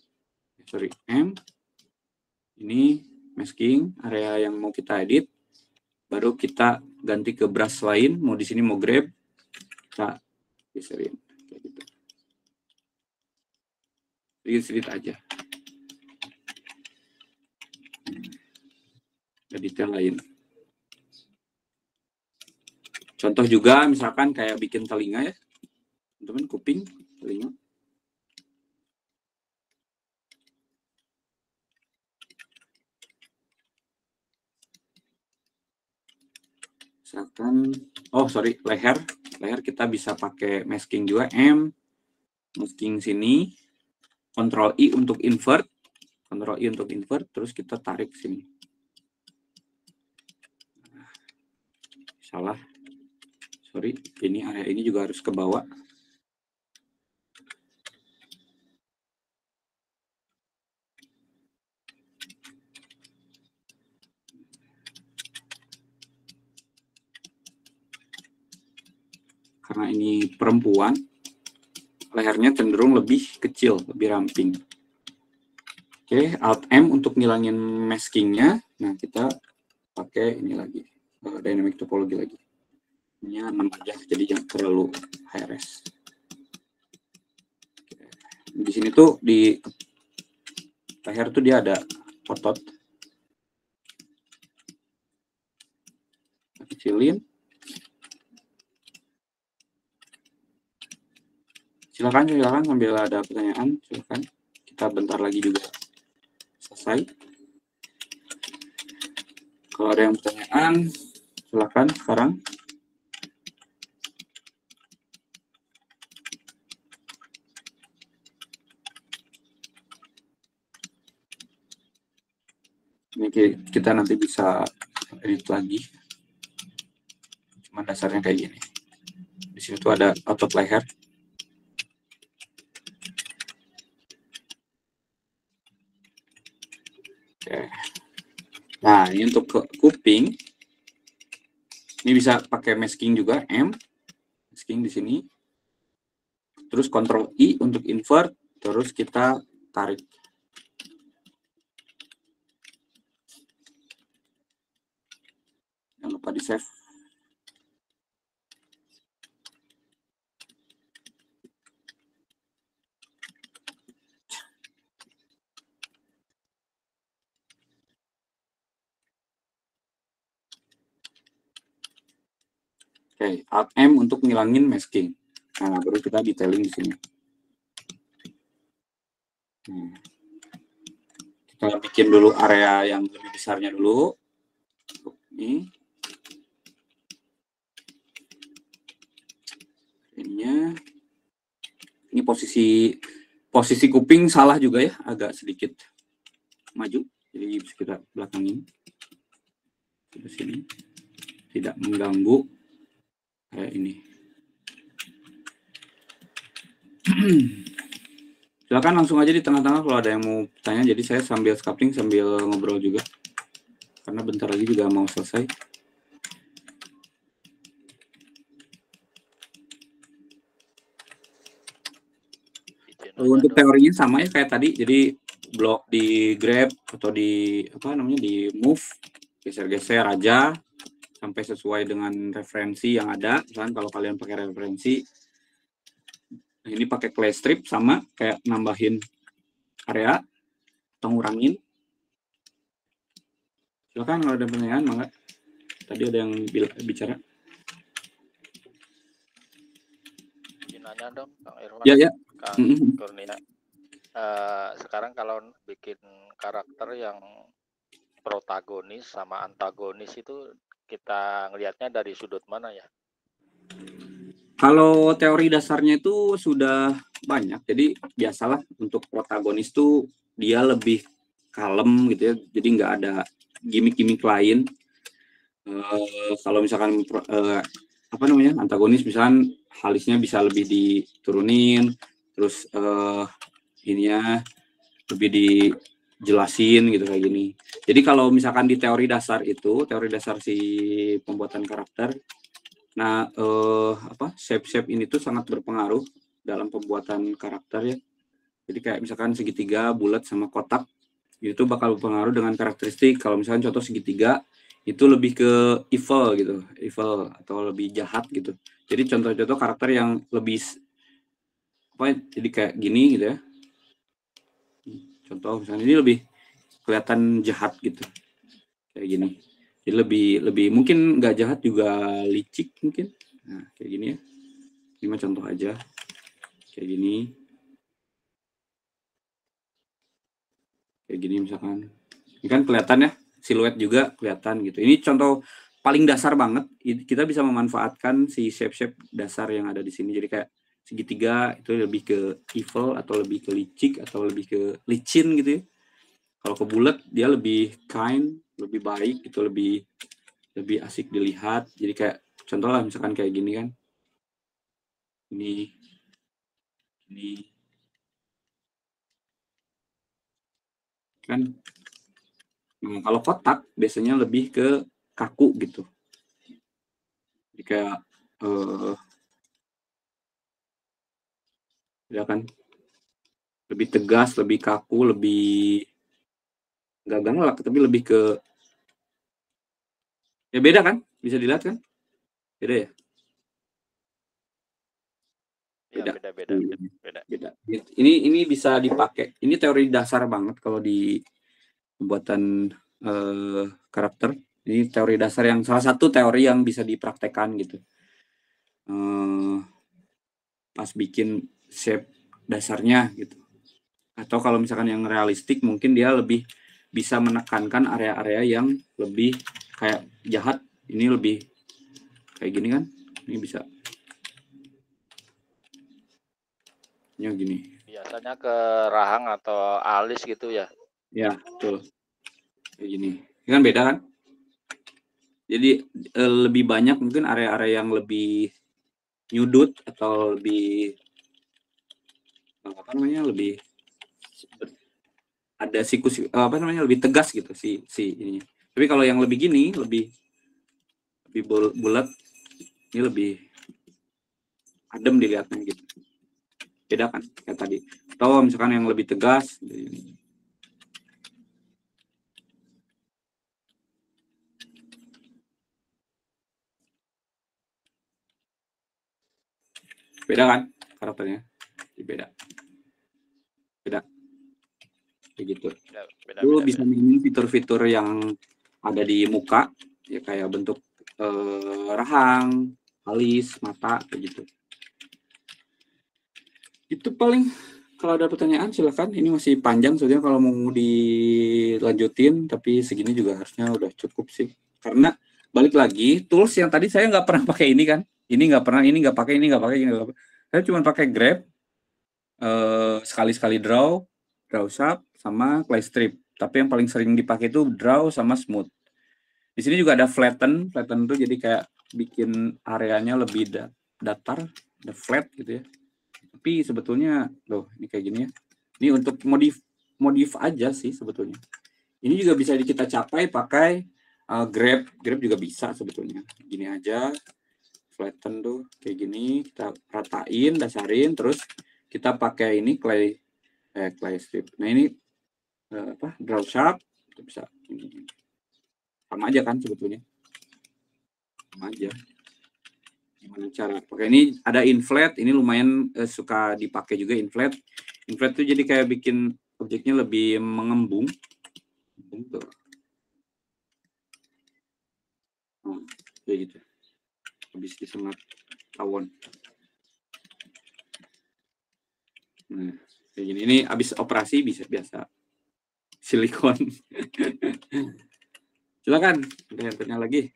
Ini masking area yang mau kita edit. Baru kita ganti ke brush lain, mau di sini mau grab, kita geserin kayak gitu. Sedikit aja. Ada detail lain. Contoh juga misalkan kayak bikin telinga ya, teman-teman, kuping, telinga. Misalkan, leher kita bisa pakai masking juga, M, masking sini, Ctrl I untuk invert, terus kita tarik sini. Salah, sorry, ini area ini juga harus ke bawah. Karena ini perempuan, lehernya cenderung lebih kecil, lebih ramping. Oke, Alt M untuk ngilangin maskingnya. Nah, kita pakai ini lagi, dynamic topology lagi. Ini 6 aja, jadi jangan terlalu high res. Di sini tuh di leher tuh dia ada otot. Kecilin. Silakan sambil ada pertanyaan, silakan. Kita bentar lagi juga selesai. Kalau ada yang pertanyaan, silakan sekarang. Ini kita nanti bisa edit lagi. Cuma dasarnya kayak gini. Di sini tuh ada otot leher. Nah, ini untuk kuping, ini bisa pakai masking juga, M, masking di sini. Terus Ctrl I untuk invert, terus kita tarik. Jangan lupa di save. Oke, Alt M untuk ngilangin masking. Nah, baru kita detailing di sini. Kita bikin dulu area yang lebih besarnya dulu. Ini. Ini posisi kuping salah juga ya, agak sedikit maju. Jadi bisa kita belakangin ke sini. Tidak mengganggu. Kayak ini. Silakan langsung aja di tengah-tengah kalau ada yang mau tanya. Jadi saya sambil sculpting sambil ngobrol juga. Karena bentar lagi juga mau selesai. Untuk teorinya sama ya kayak tadi, jadi blok di grab atau di apa namanya di move, geser-geser aja sampai sesuai dengan referensi yang ada. Kan kalau kalian pakai referensi, nah ini pakai clay strip sama kayak nambahin area atau ngurangin. Silakan kalau ada pertanyaan, mangga. Tadi ada yang bicara. Nanya dong, Kang Irwan. Ya. Kang Kurnia. Sekarang kalau bikin karakter yang protagonis sama antagonis itu kita ngelihatnya dari sudut mana ya? Kalau teori dasarnya itu sudah banyak. Jadi biasalah untuk protagonis tuh dia lebih kalem gitu ya. Jadi nggak ada gimmick-gimmick lain. Kalau misalkan apa namanya antagonis, misalkan halisnya bisa lebih diturunin, terus ininya lebih dijelasin gitu kayak gini. Jadi kalau misalkan di teori dasar itu, teori dasar si pembuatan karakter, nah shape ini tuh sangat berpengaruh dalam pembuatan karakter ya. Jadi kayak misalkan segitiga, bulat sama kotak itu bakal berpengaruh dengan karakteristik. Kalau misalkan contoh segitiga itu lebih ke evil gitu, evil atau lebih jahat gitu. Jadi contoh-contoh karakter yang lebih apa? Jadi kayak gini gitu ya. Contoh misalnya ini lebih kelihatan jahat gitu, kayak gini. Jadi lebih mungkin nggak jahat juga licik mungkin. Nah kayak gini ya. Ini mah contoh aja, kayak gini. Kayak gini misalkan. Ini kan kelihatan ya, siluet juga kelihatan gitu. Ini contoh paling dasar banget. Kita bisa memanfaatkan si shape-shape dasar yang ada di sini. Jadi kayak segitiga itu lebih ke evil atau lebih ke licik atau lebih ke licin gitu ya. Kalau ke bulat dia lebih kind, lebih baik, itu lebih asik dilihat. Jadi kayak contoh lah misalkan kayak gini kan. Ini. Kan. Nah, kalau kotak biasanya lebih ke kaku gitu. Jadi kayak ya kan lebih tegas, lebih kaku, lebih nggak galak, tapi lebih ke ya beda kan, bisa dilihat kan, beda ya. Beda. Ini bisa dipakai. Ini teori dasar banget kalau di pembuatan karakter. Ini teori dasar yang salah satu teori yang bisa dipraktekkan gitu. Pas bikin shape dasarnya gitu. Atau kalau misalkan yang realistik mungkin dia lebih bisa menekankan area-area yang lebih kayak jahat. Ini lebih kayak gini kan. Ini bisa. Ini gini. Biasanya ke rahang atau alis gitu ya. Ya, betul. Kayak gini. Ini kan beda kan? Jadi lebih banyak mungkin area-area yang lebih nyudut atau lebih apa namanya lebih ada sikus apa namanya lebih tegas gitu si ini. Tapi kalau yang lebih gini lebih bulat, ini lebih adem dilihatnya gitu. Beda kan kayak tadi. Atau misalkan yang lebih tegas. Beda kan karakternya? Beda. Kayak gitu. Lu bisa mainin fitur-fitur yang ada di muka, ya kayak bentuk rahang, alis, mata, kayak gitu. Itu paling. Kalau ada pertanyaan silakan. Ini masih panjang soalnya kalau mau dilanjutin, tapi segini juga harusnya udah cukup sih. Karena balik lagi tools yang tadi saya nggak pernah pakai ini kan. Ini nggak pernah, ini nggak pakai, ini nggak pakai, ini nggak pakai. Saya cuma pakai grab, sekali-sekali draw sharp sama clay strip. Tapi yang paling sering dipakai itu draw sama smooth. Di sini juga ada flatten tuh jadi kayak bikin areanya lebih datar, ada flat gitu ya. Tapi sebetulnya loh ini kayak gini ya. Ini untuk modif aja sih sebetulnya. Ini juga bisa kita capai pakai grab juga bisa sebetulnya. Gini aja, flatten tuh kayak gini, kita ratain, dasarin, terus kita pakai ini clay strip. Nah ini draw sharp, itu bisa ini. Sama aja kan sebetulnya, sama aja. Gimana cara pakai ini? Ada inflate, ini lumayan suka dipakai juga inflate. Inflate itu jadi kayak bikin objeknya lebih mengembung. Tuh. Kayak gitu. Habis disengat tawon. Nah, kayak gini. Ini habis operasi bisa biasa silikon. Silakan, ada yang tanya lagi.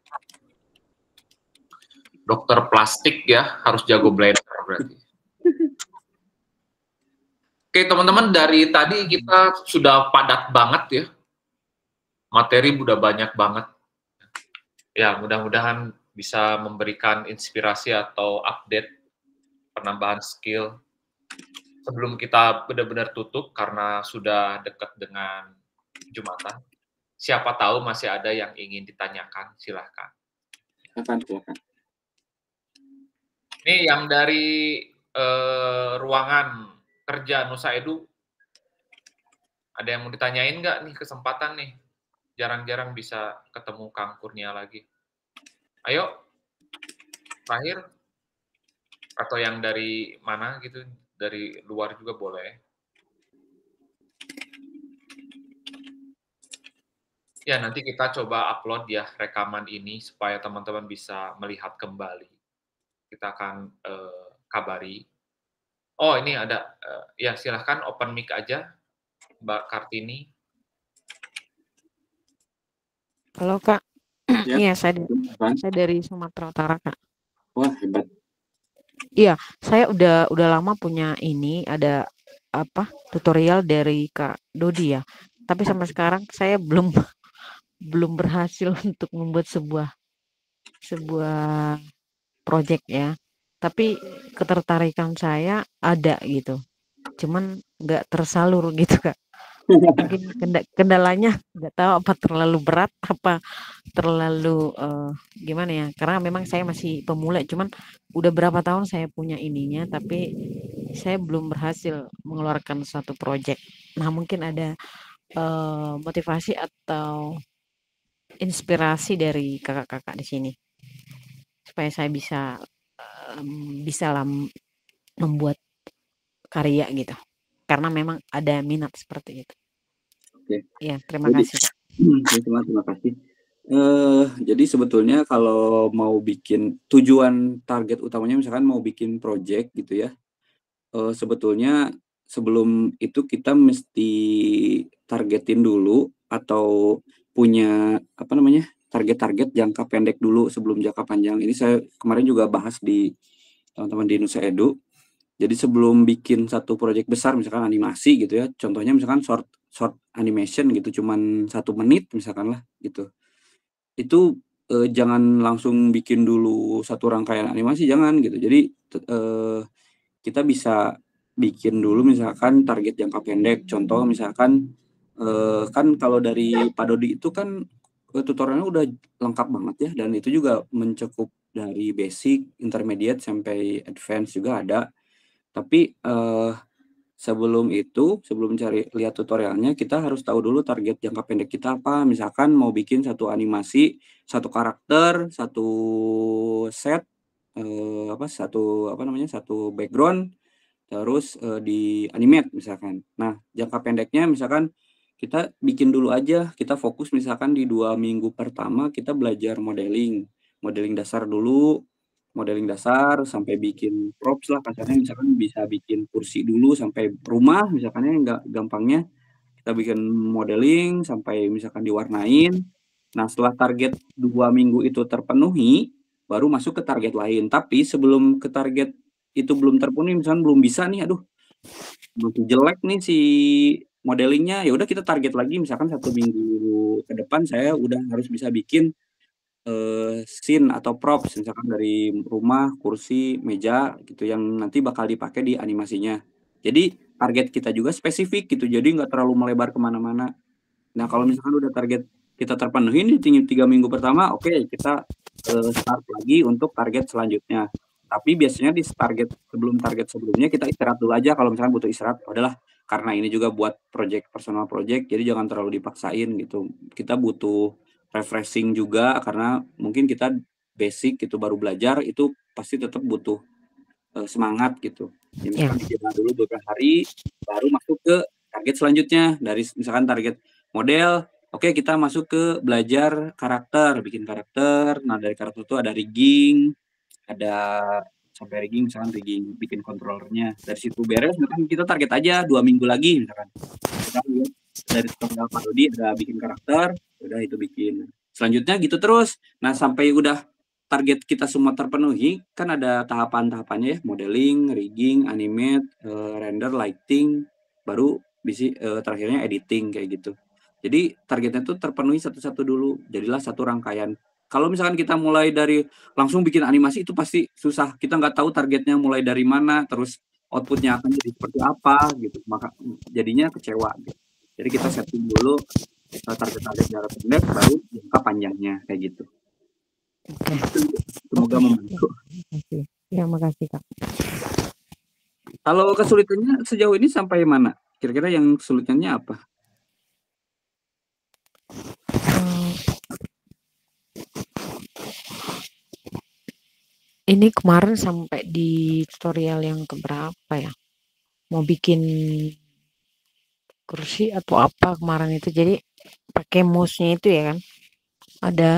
Dokter plastik ya, harus jago blender berarti. Oke teman-teman, dari tadi kita sudah padat banget ya. Materi udah banyak banget. Ya, mudah-mudahan bisa memberikan inspirasi atau update penambahan skill. Sebelum kita benar-benar tutup, karena sudah dekat dengan Jumatan, siapa tahu masih ada yang ingin ditanyakan, silahkan. Silakan. Ini yang dari ruangan kerja Nusa Edu, ada yang mau ditanyain nggak nih, kesempatan nih? Jarang-jarang bisa ketemu Kang Kurnia lagi. Ayo, terakhir. Atau yang dari mana gitu, dari luar juga boleh. Ya, nanti kita coba upload ya rekaman ini supaya teman-teman bisa melihat kembali. Kita akan kabari. Oh, ini ada. Ya, silahkan open mic aja, Mbak Kartini. Halo, Kak. Ya. Iya, saya dari Sumatera Utara, Kak. Wah, hebat. Iya, saya udah lama punya ini, ada tutorial dari Kak Dodi ya. Tapi sampai sekarang saya belum berhasil untuk membuat sebuah project ya. Tapi ketertarikan saya ada gitu. Cuman nggak tersalur gitu, Kak. Mungkin kendalanya nggak tahu apa terlalu berat, apa terlalu gimana ya. Karena memang saya masih pemula, cuman udah berapa tahun saya punya ininya, tapi saya belum berhasil mengeluarkan suatu project. Nah, mungkin ada motivasi atau inspirasi dari kakak-kakak di sini supaya saya bisa membuat karya gitu, karena memang ada minat seperti itu. Oke. Ya, terima kasih. Terima kasih. Jadi sebetulnya kalau mau bikin tujuan target utamanya misalkan mau bikin project gitu ya, sebetulnya sebelum itu kita mesti targetin dulu atau punya target-target jangka pendek dulu sebelum jangka panjang. Ini saya kemarin juga bahas di teman-teman di Nusa Edu. Jadi sebelum bikin satu proyek besar misalkan animasi gitu ya, contohnya misalkan short animation gitu, cuman 1 menit misalkan lah gitu. Itu jangan langsung bikin dulu satu rangkaian animasi, jangan gitu. Jadi kita bisa bikin dulu misalkan target jangka pendek. Contoh misalkan kan kalau dari Pak Dodi itu kan tutorialnya udah lengkap banget ya, dan itu juga mencakup dari basic, intermediate sampai advance juga ada. Tapi sebelum lihat tutorialnya, kita harus tahu dulu target jangka pendek kita apa. Misalkan mau bikin satu animasi, satu karakter, satu set, satu background, terus di animate misalkan. Nah, jangka pendeknya misalkan kita bikin dulu aja, kita fokus misalkan di 2 minggu pertama kita belajar modeling dasar dulu, modeling dasar sampai bikin props lah kasarnya, misalkan bisa bikin kursi dulu sampai rumah misalkannya, enggak gampangnya kita bikin modeling sampai misalkan diwarnain. Nah, setelah target 2 minggu itu terpenuhi, baru masuk ke target lain. Tapi sebelum ke target itu belum terpenuhi, misalkan belum bisa nih, aduh masih jelek nih si modelingnya, ya udah kita target lagi misalkan 1 minggu ke depan saya udah harus bisa bikin scene atau props misalkan dari rumah, kursi, meja gitu yang nanti bakal dipakai di animasinya. Jadi target kita juga spesifik gitu, jadi nggak terlalu melebar kemana-mana. Nah, kalau misalkan udah target kita terpenuhi di 3 minggu pertama, oke, kita start lagi untuk target selanjutnya. Tapi biasanya di target sebelumnya kita istirahat dulu aja. Kalau misalkan butuh istirahat, udahlah, karena ini juga buat personal project, jadi jangan terlalu dipaksain gitu. Kita butuh refreshing juga karena mungkin kita basic gitu baru belajar, itu pasti tetap butuh semangat gitu. Ya, misalkan dijeda dulu beberapa hari, baru masuk ke target selanjutnya. Dari misalkan target model, oke, kita masuk ke belajar karakter, bikin karakter. Nah, dari karakter itu ada rigging, ada sampai rigging, misalkan rigging bikin controllernya. Dari situ beres, misalkan kita target aja 2 minggu lagi, misalkan kita lihat dari tutorial parodi ada bikin karakter, udah itu bikin. Selanjutnya gitu terus. Nah, sampai udah target kita semua terpenuhi, kan ada tahapan-tahapannya ya, modeling, rigging, animate, render, lighting, baru terakhirnya editing kayak gitu. Jadi targetnya tuh terpenuhi satu-satu dulu, jadilah satu rangkaian. Kalau misalkan kita mulai dari langsung bikin animasi itu pasti susah. Kita nggak tahu targetnya mulai dari mana, terus outputnya akan jadi seperti apa gitu. Maka jadinya kecewa gitu. Jadi kita setting dulu target-target jangka pendek, baru jangka panjangnya kayak gitu. Semoga membantu. Ya, makasih Kak. Kalau kesulitannya sejauh ini sampai mana? Kira-kira yang kesulitannya apa? Ini kemarin sampai di tutorial yang keberapa ya? Mau bikin kursi atau apa kemarin itu, jadi pakai mouse-nya itu ya kan, ada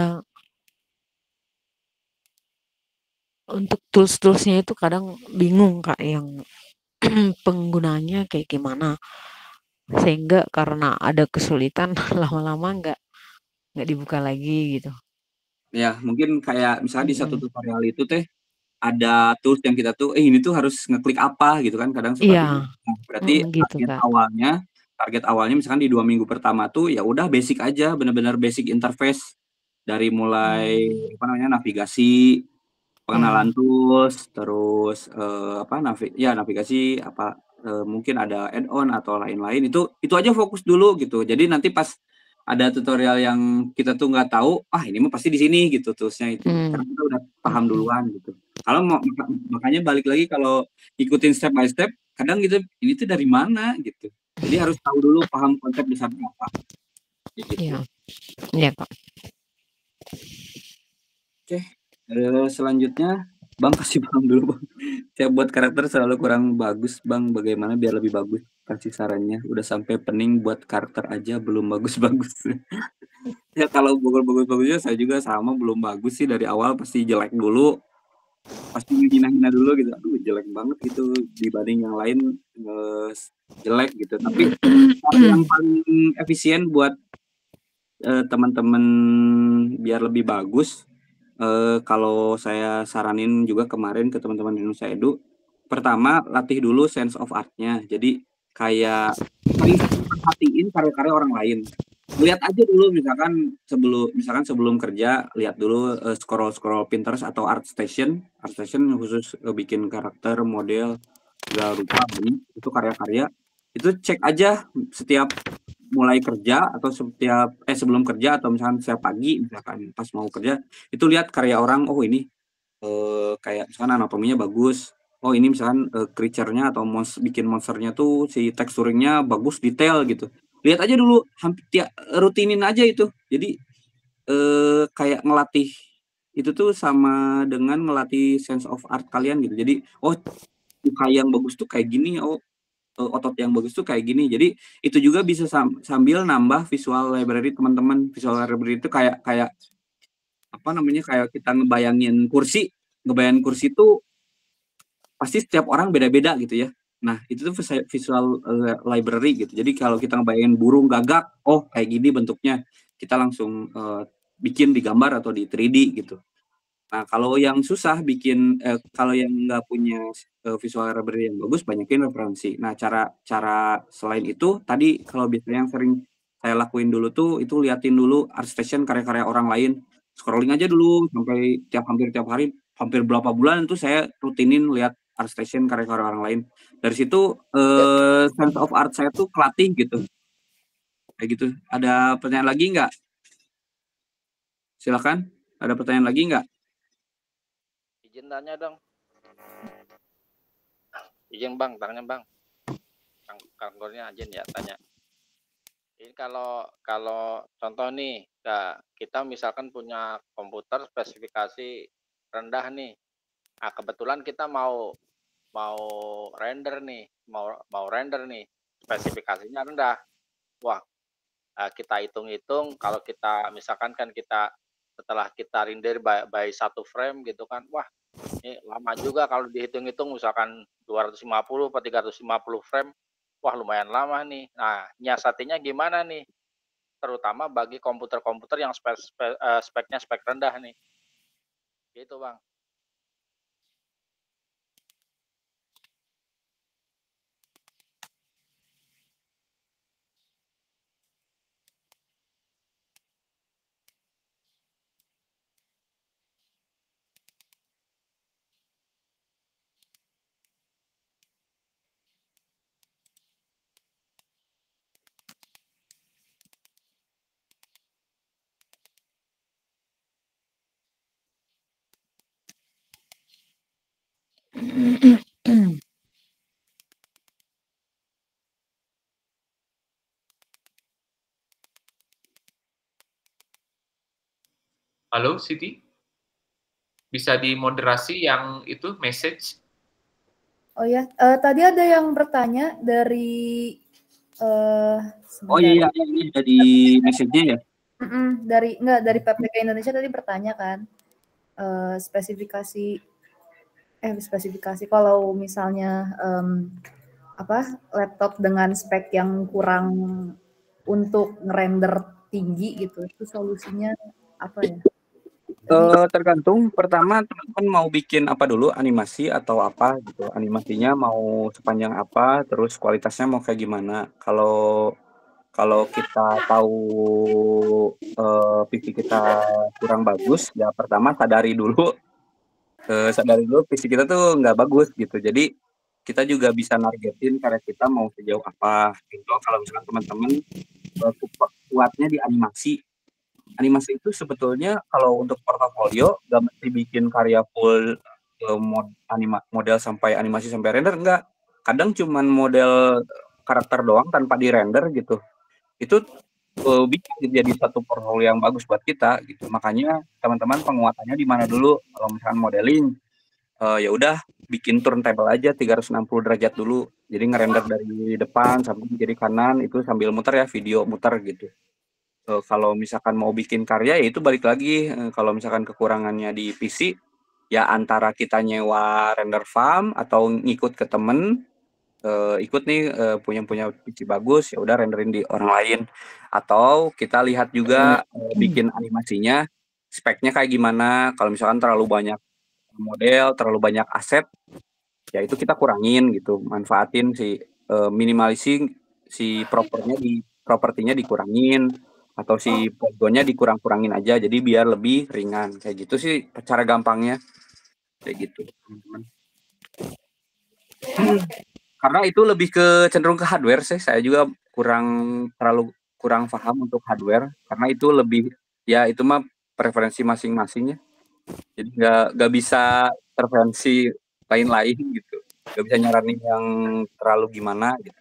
untuk tools-toolsnya itu kadang bingung Kak, yang penggunanya kayak gimana, sehingga karena ada kesulitan lama-lama nggak dibuka lagi gitu. Ya mungkin kayak misalnya di satu tutorial itu teh ada tools yang kita tuh ini tuh harus ngeklik apa gitu kan, kadang suka bingung. Nah, berarti gitu, target awalnya misalkan di 2 minggu pertama tuh ya udah basic aja, benar-benar basic interface dari mulai apa namanya navigasi, pengenalan tools, terus navigasi apa mungkin ada add-on atau lain-lain, itu aja fokus dulu gitu. Jadi nanti pas ada tutorial yang kita tuh nggak tahu, ini mah pasti di sini gitu toolsnya itu, karena kita udah paham duluan gitu. Kalau makanya balik lagi kalau ikutin step by step, kadang gitu ini tuh dari mana gitu. Jadi harus tahu dulu, paham konsep besarnya apa. Gitu. Iya Pak. Oke, selanjutnya Bang kasih paham dulu Bang. Saya buat karakter selalu kurang bagus Bang, bagaimana biar lebih bagus? Kasih sarannya. Udah sampai pening buat karakter aja belum bagus-bagus. Ya kalau bagus-bagusnya saya juga sama, belum bagus sih dari awal, pasti jelek dulu. Pasti hina-hina dulu gitu. Aduh jelek banget gitu dibanding yang lain jelek gitu. Tapi yang paling efisien buat teman-teman biar lebih bagus, kalau saya saranin juga kemarin ke teman-teman di Indonesia Edu, pertama latih dulu sense of art-nya. Jadi kayak perhatiin karya-karya orang lain. Lihat aja dulu misalkan sebelum kerja, lihat dulu scroll Pinterest atau ArtStation khusus bikin karakter, model, segala rupa banyak itu karya-karya. Itu cek aja setiap mulai kerja atau sebelum kerja atau misalkan setiap pagi, misalkan pas mau kerja itu lihat karya orang, oh ini kayak misalkan anatominya bagus, oh ini misalkan creature-nya atau bikin monsternya tuh si teksturingnya bagus, detail gitu. Lihat aja dulu, rutinin aja itu. Jadi kayak ngelatih itu tuh sama dengan ngelatih sense of art kalian gitu. Jadi muka yang bagus tuh kayak gini, otot yang bagus tuh kayak gini. Jadi itu juga bisa sambil nambah visual library teman-teman. Visual library itu kayak apa namanya, kayak kita ngebayangin kursi itu pasti setiap orang beda-beda gitu ya. Nah itu tuh visual library gitu. Jadi kalau kita ngebayangin burung gagak, oh kayak gini bentuknya, kita langsung bikin di gambar atau di 3D gitu. Nah kalau yang susah bikin, kalau yang nggak punya visual library yang bagus, banyakin referensi. Nah cara selain itu tadi, kalau biasanya yang sering saya lakuin dulu tuh itu liatin dulu ArtStation karya-karya orang lain, scrolling aja dulu sampai hampir tiap hari, hampir berapa bulan itu saya rutinin lihat ArtStation karya-karya orang lain. Dari situ sense of art saya tuh kelatih gitu. Kayak gitu. Ada pertanyaan lagi nggak? Silakan. Ada pertanyaan lagi nggak? Izin tanya dong. Izin Bang, tanya Bang. Kantornya izin ya tanya. Ini kalau contoh nih, kita misalkan punya komputer spesifikasi rendah nih. Nah, kebetulan kita mau render nih, mau render nih, spesifikasinya rendah. Wah, kita hitung-hitung kalau kita misalkan kan kita setelah kita render by 1 frame gitu kan, wah ini lama juga kalau dihitung-hitung misalkan 250 atau 350 frame, wah lumayan lama nih. Nah, nyiasatinya gimana nih? Terutama bagi komputer-komputer yang speknya spek rendah nih. Gitu Bang. Halo, Siti? Bisa dimoderasi yang itu message? Oh ya, tadi ada yang bertanya dari Oh sebentar. iya, ini jadi message-nya ya? Dari PPK Indonesia tadi bertanya kan, spesifikasi kalau misalnya laptop dengan spek yang kurang untuk ngerender tinggi gitu, itu solusinya apa ya? Tergantung pertama teman-teman mau bikin apa dulu, animasi atau apa gitu. Animasinya mau sepanjang apa, terus kualitasnya mau kayak gimana. Kalau kita tahu PC kita kurang bagus, ya pertama sadari dulu PC kita tuh nggak bagus gitu. Jadi kita juga bisa nargetin karya kita mau sejauh apa. Gitu. Kalau misalkan teman-teman kuatnya di animasi itu sebetulnya kalau untuk portofolio nggak mesti bikin karya full model sampai animasi sampai render, enggak. Kadang cuman model karakter doang tanpa di render gitu. Itu bisa jadi satu portfolio yang bagus buat kita gitu. Makanya teman-teman penguatannya di mana dulu? Kalau misalkan modeling ya udah bikin turntable aja 360 derajat dulu. Jadi ngerender dari depan sampai kiri kanan itu sambil muter ya, video muter gitu. Kalau misalkan mau bikin karya ya itu balik lagi, kalau misalkan kekurangannya di PC ya antara kita nyewa render farm atau ngikut ke temen, ikut nih punya PC bagus ya udah renderin di orang lain, atau kita lihat juga bikin animasinya speknya kayak gimana. Kalau misalkan terlalu banyak model, terlalu banyak aset ya itu kita kurangin gitu, manfaatin minimalising si propertinya dikurangin, atau si polygonnya dikurang-kurangin aja jadi biar lebih ringan. Kayak gitu sih cara gampangnya, kayak gitu teman-teman. Karena itu lebih ke cenderung ke hardware sih, saya juga kurang paham untuk hardware karena itu lebih ya itu mah preferensi masing-masingnya, jadi nggak bisa intervensi lain-lain gitu, nggak bisa nyaranin yang terlalu gimana gitu.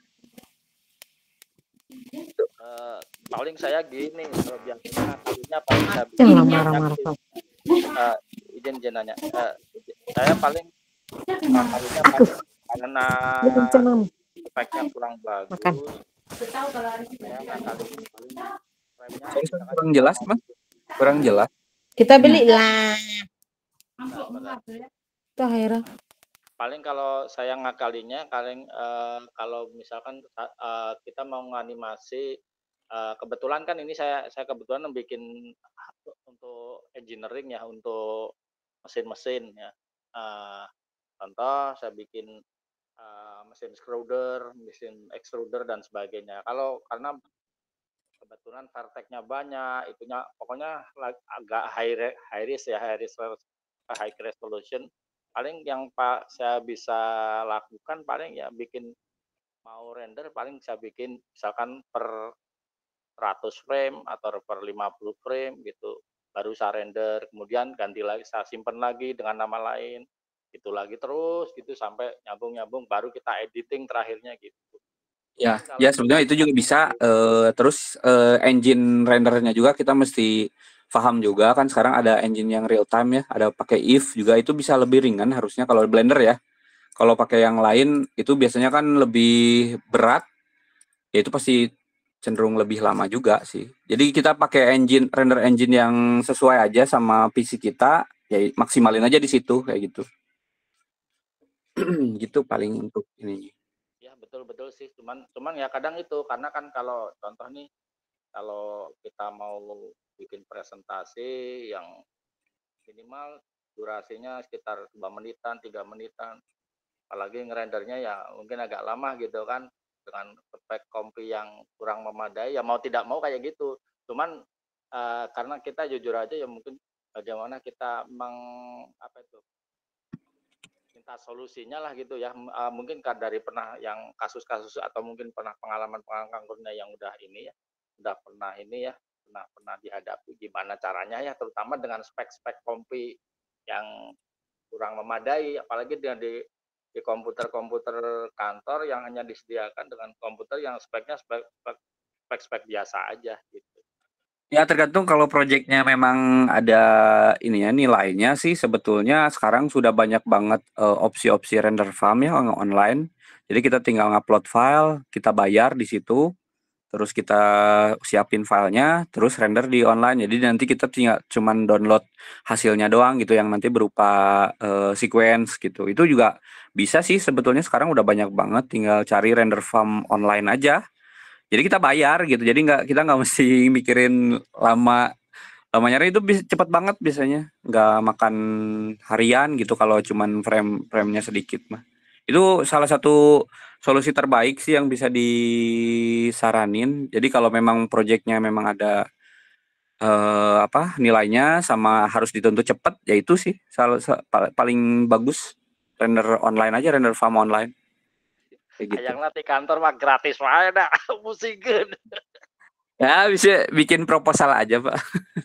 Paling saya gini, kalau biasanya kalinya paling saya bikin izin nanya, saya paling kalinya karena speknya kurang bagus. Saya kurang jelas mas, kurang jelas. Kita beli lah. Paling kalau saya ngakalinya, kalau misalkan kita mau nganimasi, kebetulan kan ini saya kebetulan bikin untuk engineering ya, untuk mesin-mesin ya. Contoh saya bikin mesin extruder dan sebagainya. Karena kebetulan vertex-nya banyak, itunya pokoknya agak high resolution. Paling yang saya bisa lakukan paling ya bikin mau render paling saya bikin misalkan per 100 frame atau per 50 frame gitu. Baru saya render, kemudian ganti lagi, saya simpan lagi dengan nama lain. itu lagi terus gitu sampai nyambung baru kita editing terakhirnya gitu. Ya, ya sebenarnya itu juga bisa. Terus engine rendernya juga kita mesti paham juga kan sekarang ada engine yang real time ya, ada pakai if juga itu bisa lebih ringan harusnya kalau Blender ya. Kalau pakai yang lain itu biasanya kan lebih berat, ya itu pasti cenderung lebih lama juga sih. Jadi kita pakai render engine yang sesuai aja sama PC kita, ya maksimalin aja di situ kayak gitu. Gitu paling untuk ini. Ya betul sih, cuman ya kadang itu karena kan kalau contoh nih kalau kita mau bikin presentasi yang minimal durasinya sekitar 2 menitan, 3 menitan, apalagi ngerendernya ya mungkin agak lama gitu kan, dengan spek kompi yang kurang memadai, ya mau tidak mau kayak gitu. Cuman karena kita jujur aja ya mungkin bagaimana kita minta solusinya lah gitu ya. Mungkin dari pernah yang kasus-kasus atau mungkin pernah pengalaman kankernya yang udah pernah dihadapi gimana caranya ya, terutama dengan spek-spek kompi yang kurang memadai, apalagi di komputer-komputer kantor yang hanya disediakan dengan komputer yang speknya spek biasa aja gitu. Ya tergantung kalau proyeknya memang ada ini ya nilainya sih sebetulnya sekarang sudah banyak banget opsi-opsi render farm ya online. Jadi kita tinggal ngupload file, kita bayar di situ, terus kita siapin filenya, terus render di online. Jadi nanti kita tinggal cuman download hasilnya doang gitu yang nanti berupa sequence gitu. Itu juga bisa sih sebetulnya sekarang udah banyak banget, tinggal cari render farm online aja. Jadi kita bayar gitu, jadi kita nggak mesti mikirin lamanya itu cepet banget biasanya, nggak makan harian gitu kalau cuman frame-nya sedikit mah. Itu salah satu solusi terbaik sih yang bisa disaranin. Jadi kalau memang proyeknya memang ada nilainya sama harus dituntut cepet, ya itu sih paling bagus render online aja, render farm online. Gitu. Yang nanti kantor mah gratis wae dah, musingkeun. Ya bisa bikin proposal aja Pak.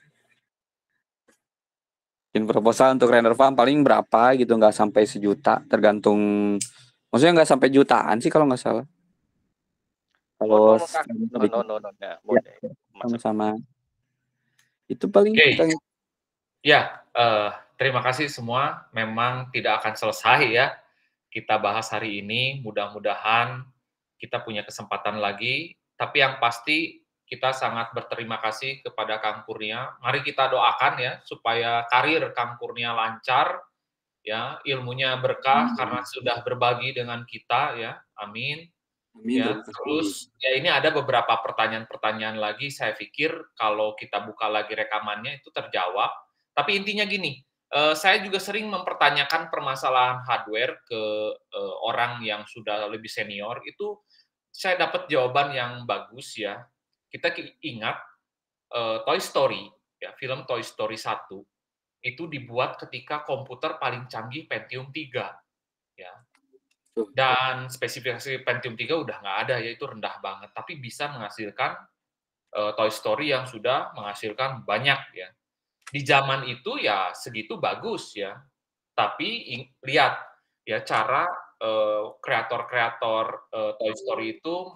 Bikin proposal untuk render farm paling berapa gitu, nggak sampai 1 juta, tergantung. Maksudnya nggak sampai jutaan sih kalau nggak salah. Kalau sama-sama. Itu paling. Okay. Ya, terima kasih semua. Memang tidak akan selesai ya kita bahas hari ini, mudah-mudahan kita punya kesempatan lagi, tapi yang pasti kita sangat berterima kasih kepada Kang Kurnia. Mari kita doakan ya, supaya karir Kang Kurnia lancar, ya, ilmunya berkah karena sudah berbagi dengan kita ya, amin. Ya, terus ya ini ada beberapa pertanyaan-pertanyaan lagi, saya pikir kalau kita buka lagi rekamannya itu terjawab, tapi intinya gini, saya juga sering mempertanyakan permasalahan hardware ke orang yang sudah lebih senior, itu saya dapat jawaban yang bagus ya. Kita ingat Toy Story, ya, film Toy Story 1, itu dibuat ketika komputer paling canggih Pentium 3. Ya. Dan spesifikasi Pentium 3 udah nggak ada, yaitu rendah banget, tapi bisa menghasilkan Toy Story yang sudah menghasilkan banyak ya. Di zaman itu ya segitu bagus ya, tapi lihat ya cara kreator-kreator Toy Story itu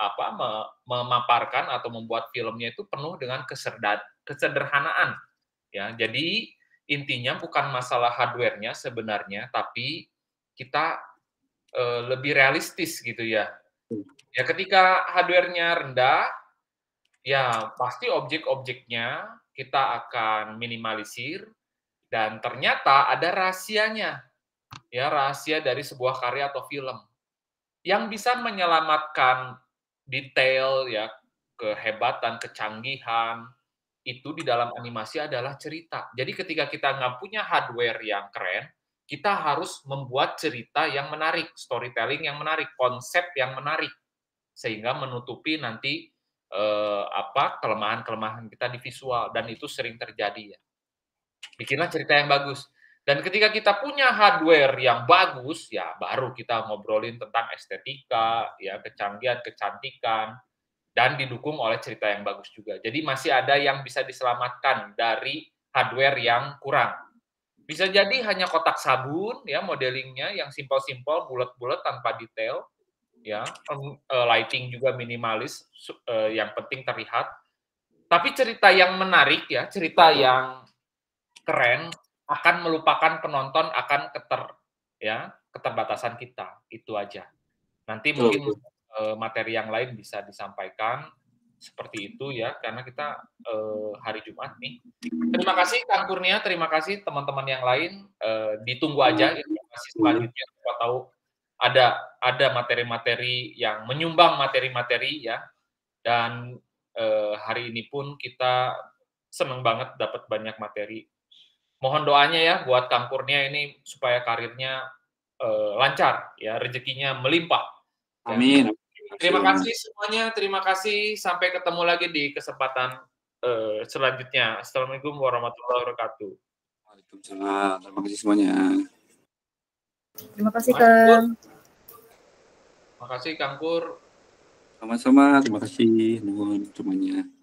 memaparkan atau membuat filmnya itu penuh dengan kesederhanaan ya. Jadi intinya bukan masalah hardware-nya sebenarnya, tapi kita lebih realistis gitu ya. Ya ketika hardware-nya rendah, ya pasti objek-objeknya kita akan minimalisir, dan ternyata ada rahasianya, ya rahasia dari sebuah karya atau film yang bisa menyelamatkan detail ya, kehebatan, kecanggihan itu di dalam animasi adalah cerita. Jadi ketika kita nggak punya hardware yang keren, kita harus membuat cerita yang menarik, storytelling yang menarik, konsep yang menarik, sehingga menutupi nanti kelemahan-kelemahan kita di visual, dan itu sering terjadi ya. Bikinlah cerita yang bagus. Dan ketika kita punya hardware yang bagus, ya baru kita ngobrolin tentang estetika, ya kecanggihan, kecantikan, dan didukung oleh cerita yang bagus juga. Jadi masih ada yang bisa diselamatkan dari hardware yang kurang. Bisa jadi hanya kotak sabun ya modelingnya yang simpel-simpel, bulat-bulat tanpa detail ya. Lighting juga minimalis, yang penting terlihat. Tapi cerita yang menarik ya, cerita yang keren akan melupakan penonton akan keterbatasan kita. Itu aja. Nanti mungkin materi yang lain bisa disampaikan seperti itu ya, karena kita hari Jumat nih. Terima kasih Kang Kurnia, terima kasih teman-teman yang lain. Ditunggu aja informasi selanjutnya. Siapa tahu ada materi-materi yang menyumbang materi-materi ya. Dan hari ini pun kita senang banget dapat banyak materi. Mohon doanya ya buat Kang Kurnia ini supaya karirnya lancar ya, rezekinya melimpah. Amin. Terima kasih semuanya, terima kasih. Sampai ketemu lagi di kesempatan selanjutnya. Assalamualaikum warahmatullahi wabarakatuh. Waalaikumsalam. Terima kasih semuanya. Terima kasih Kang. Terima kasih Kang Pur. Sama-sama. Terima kasih semuanya.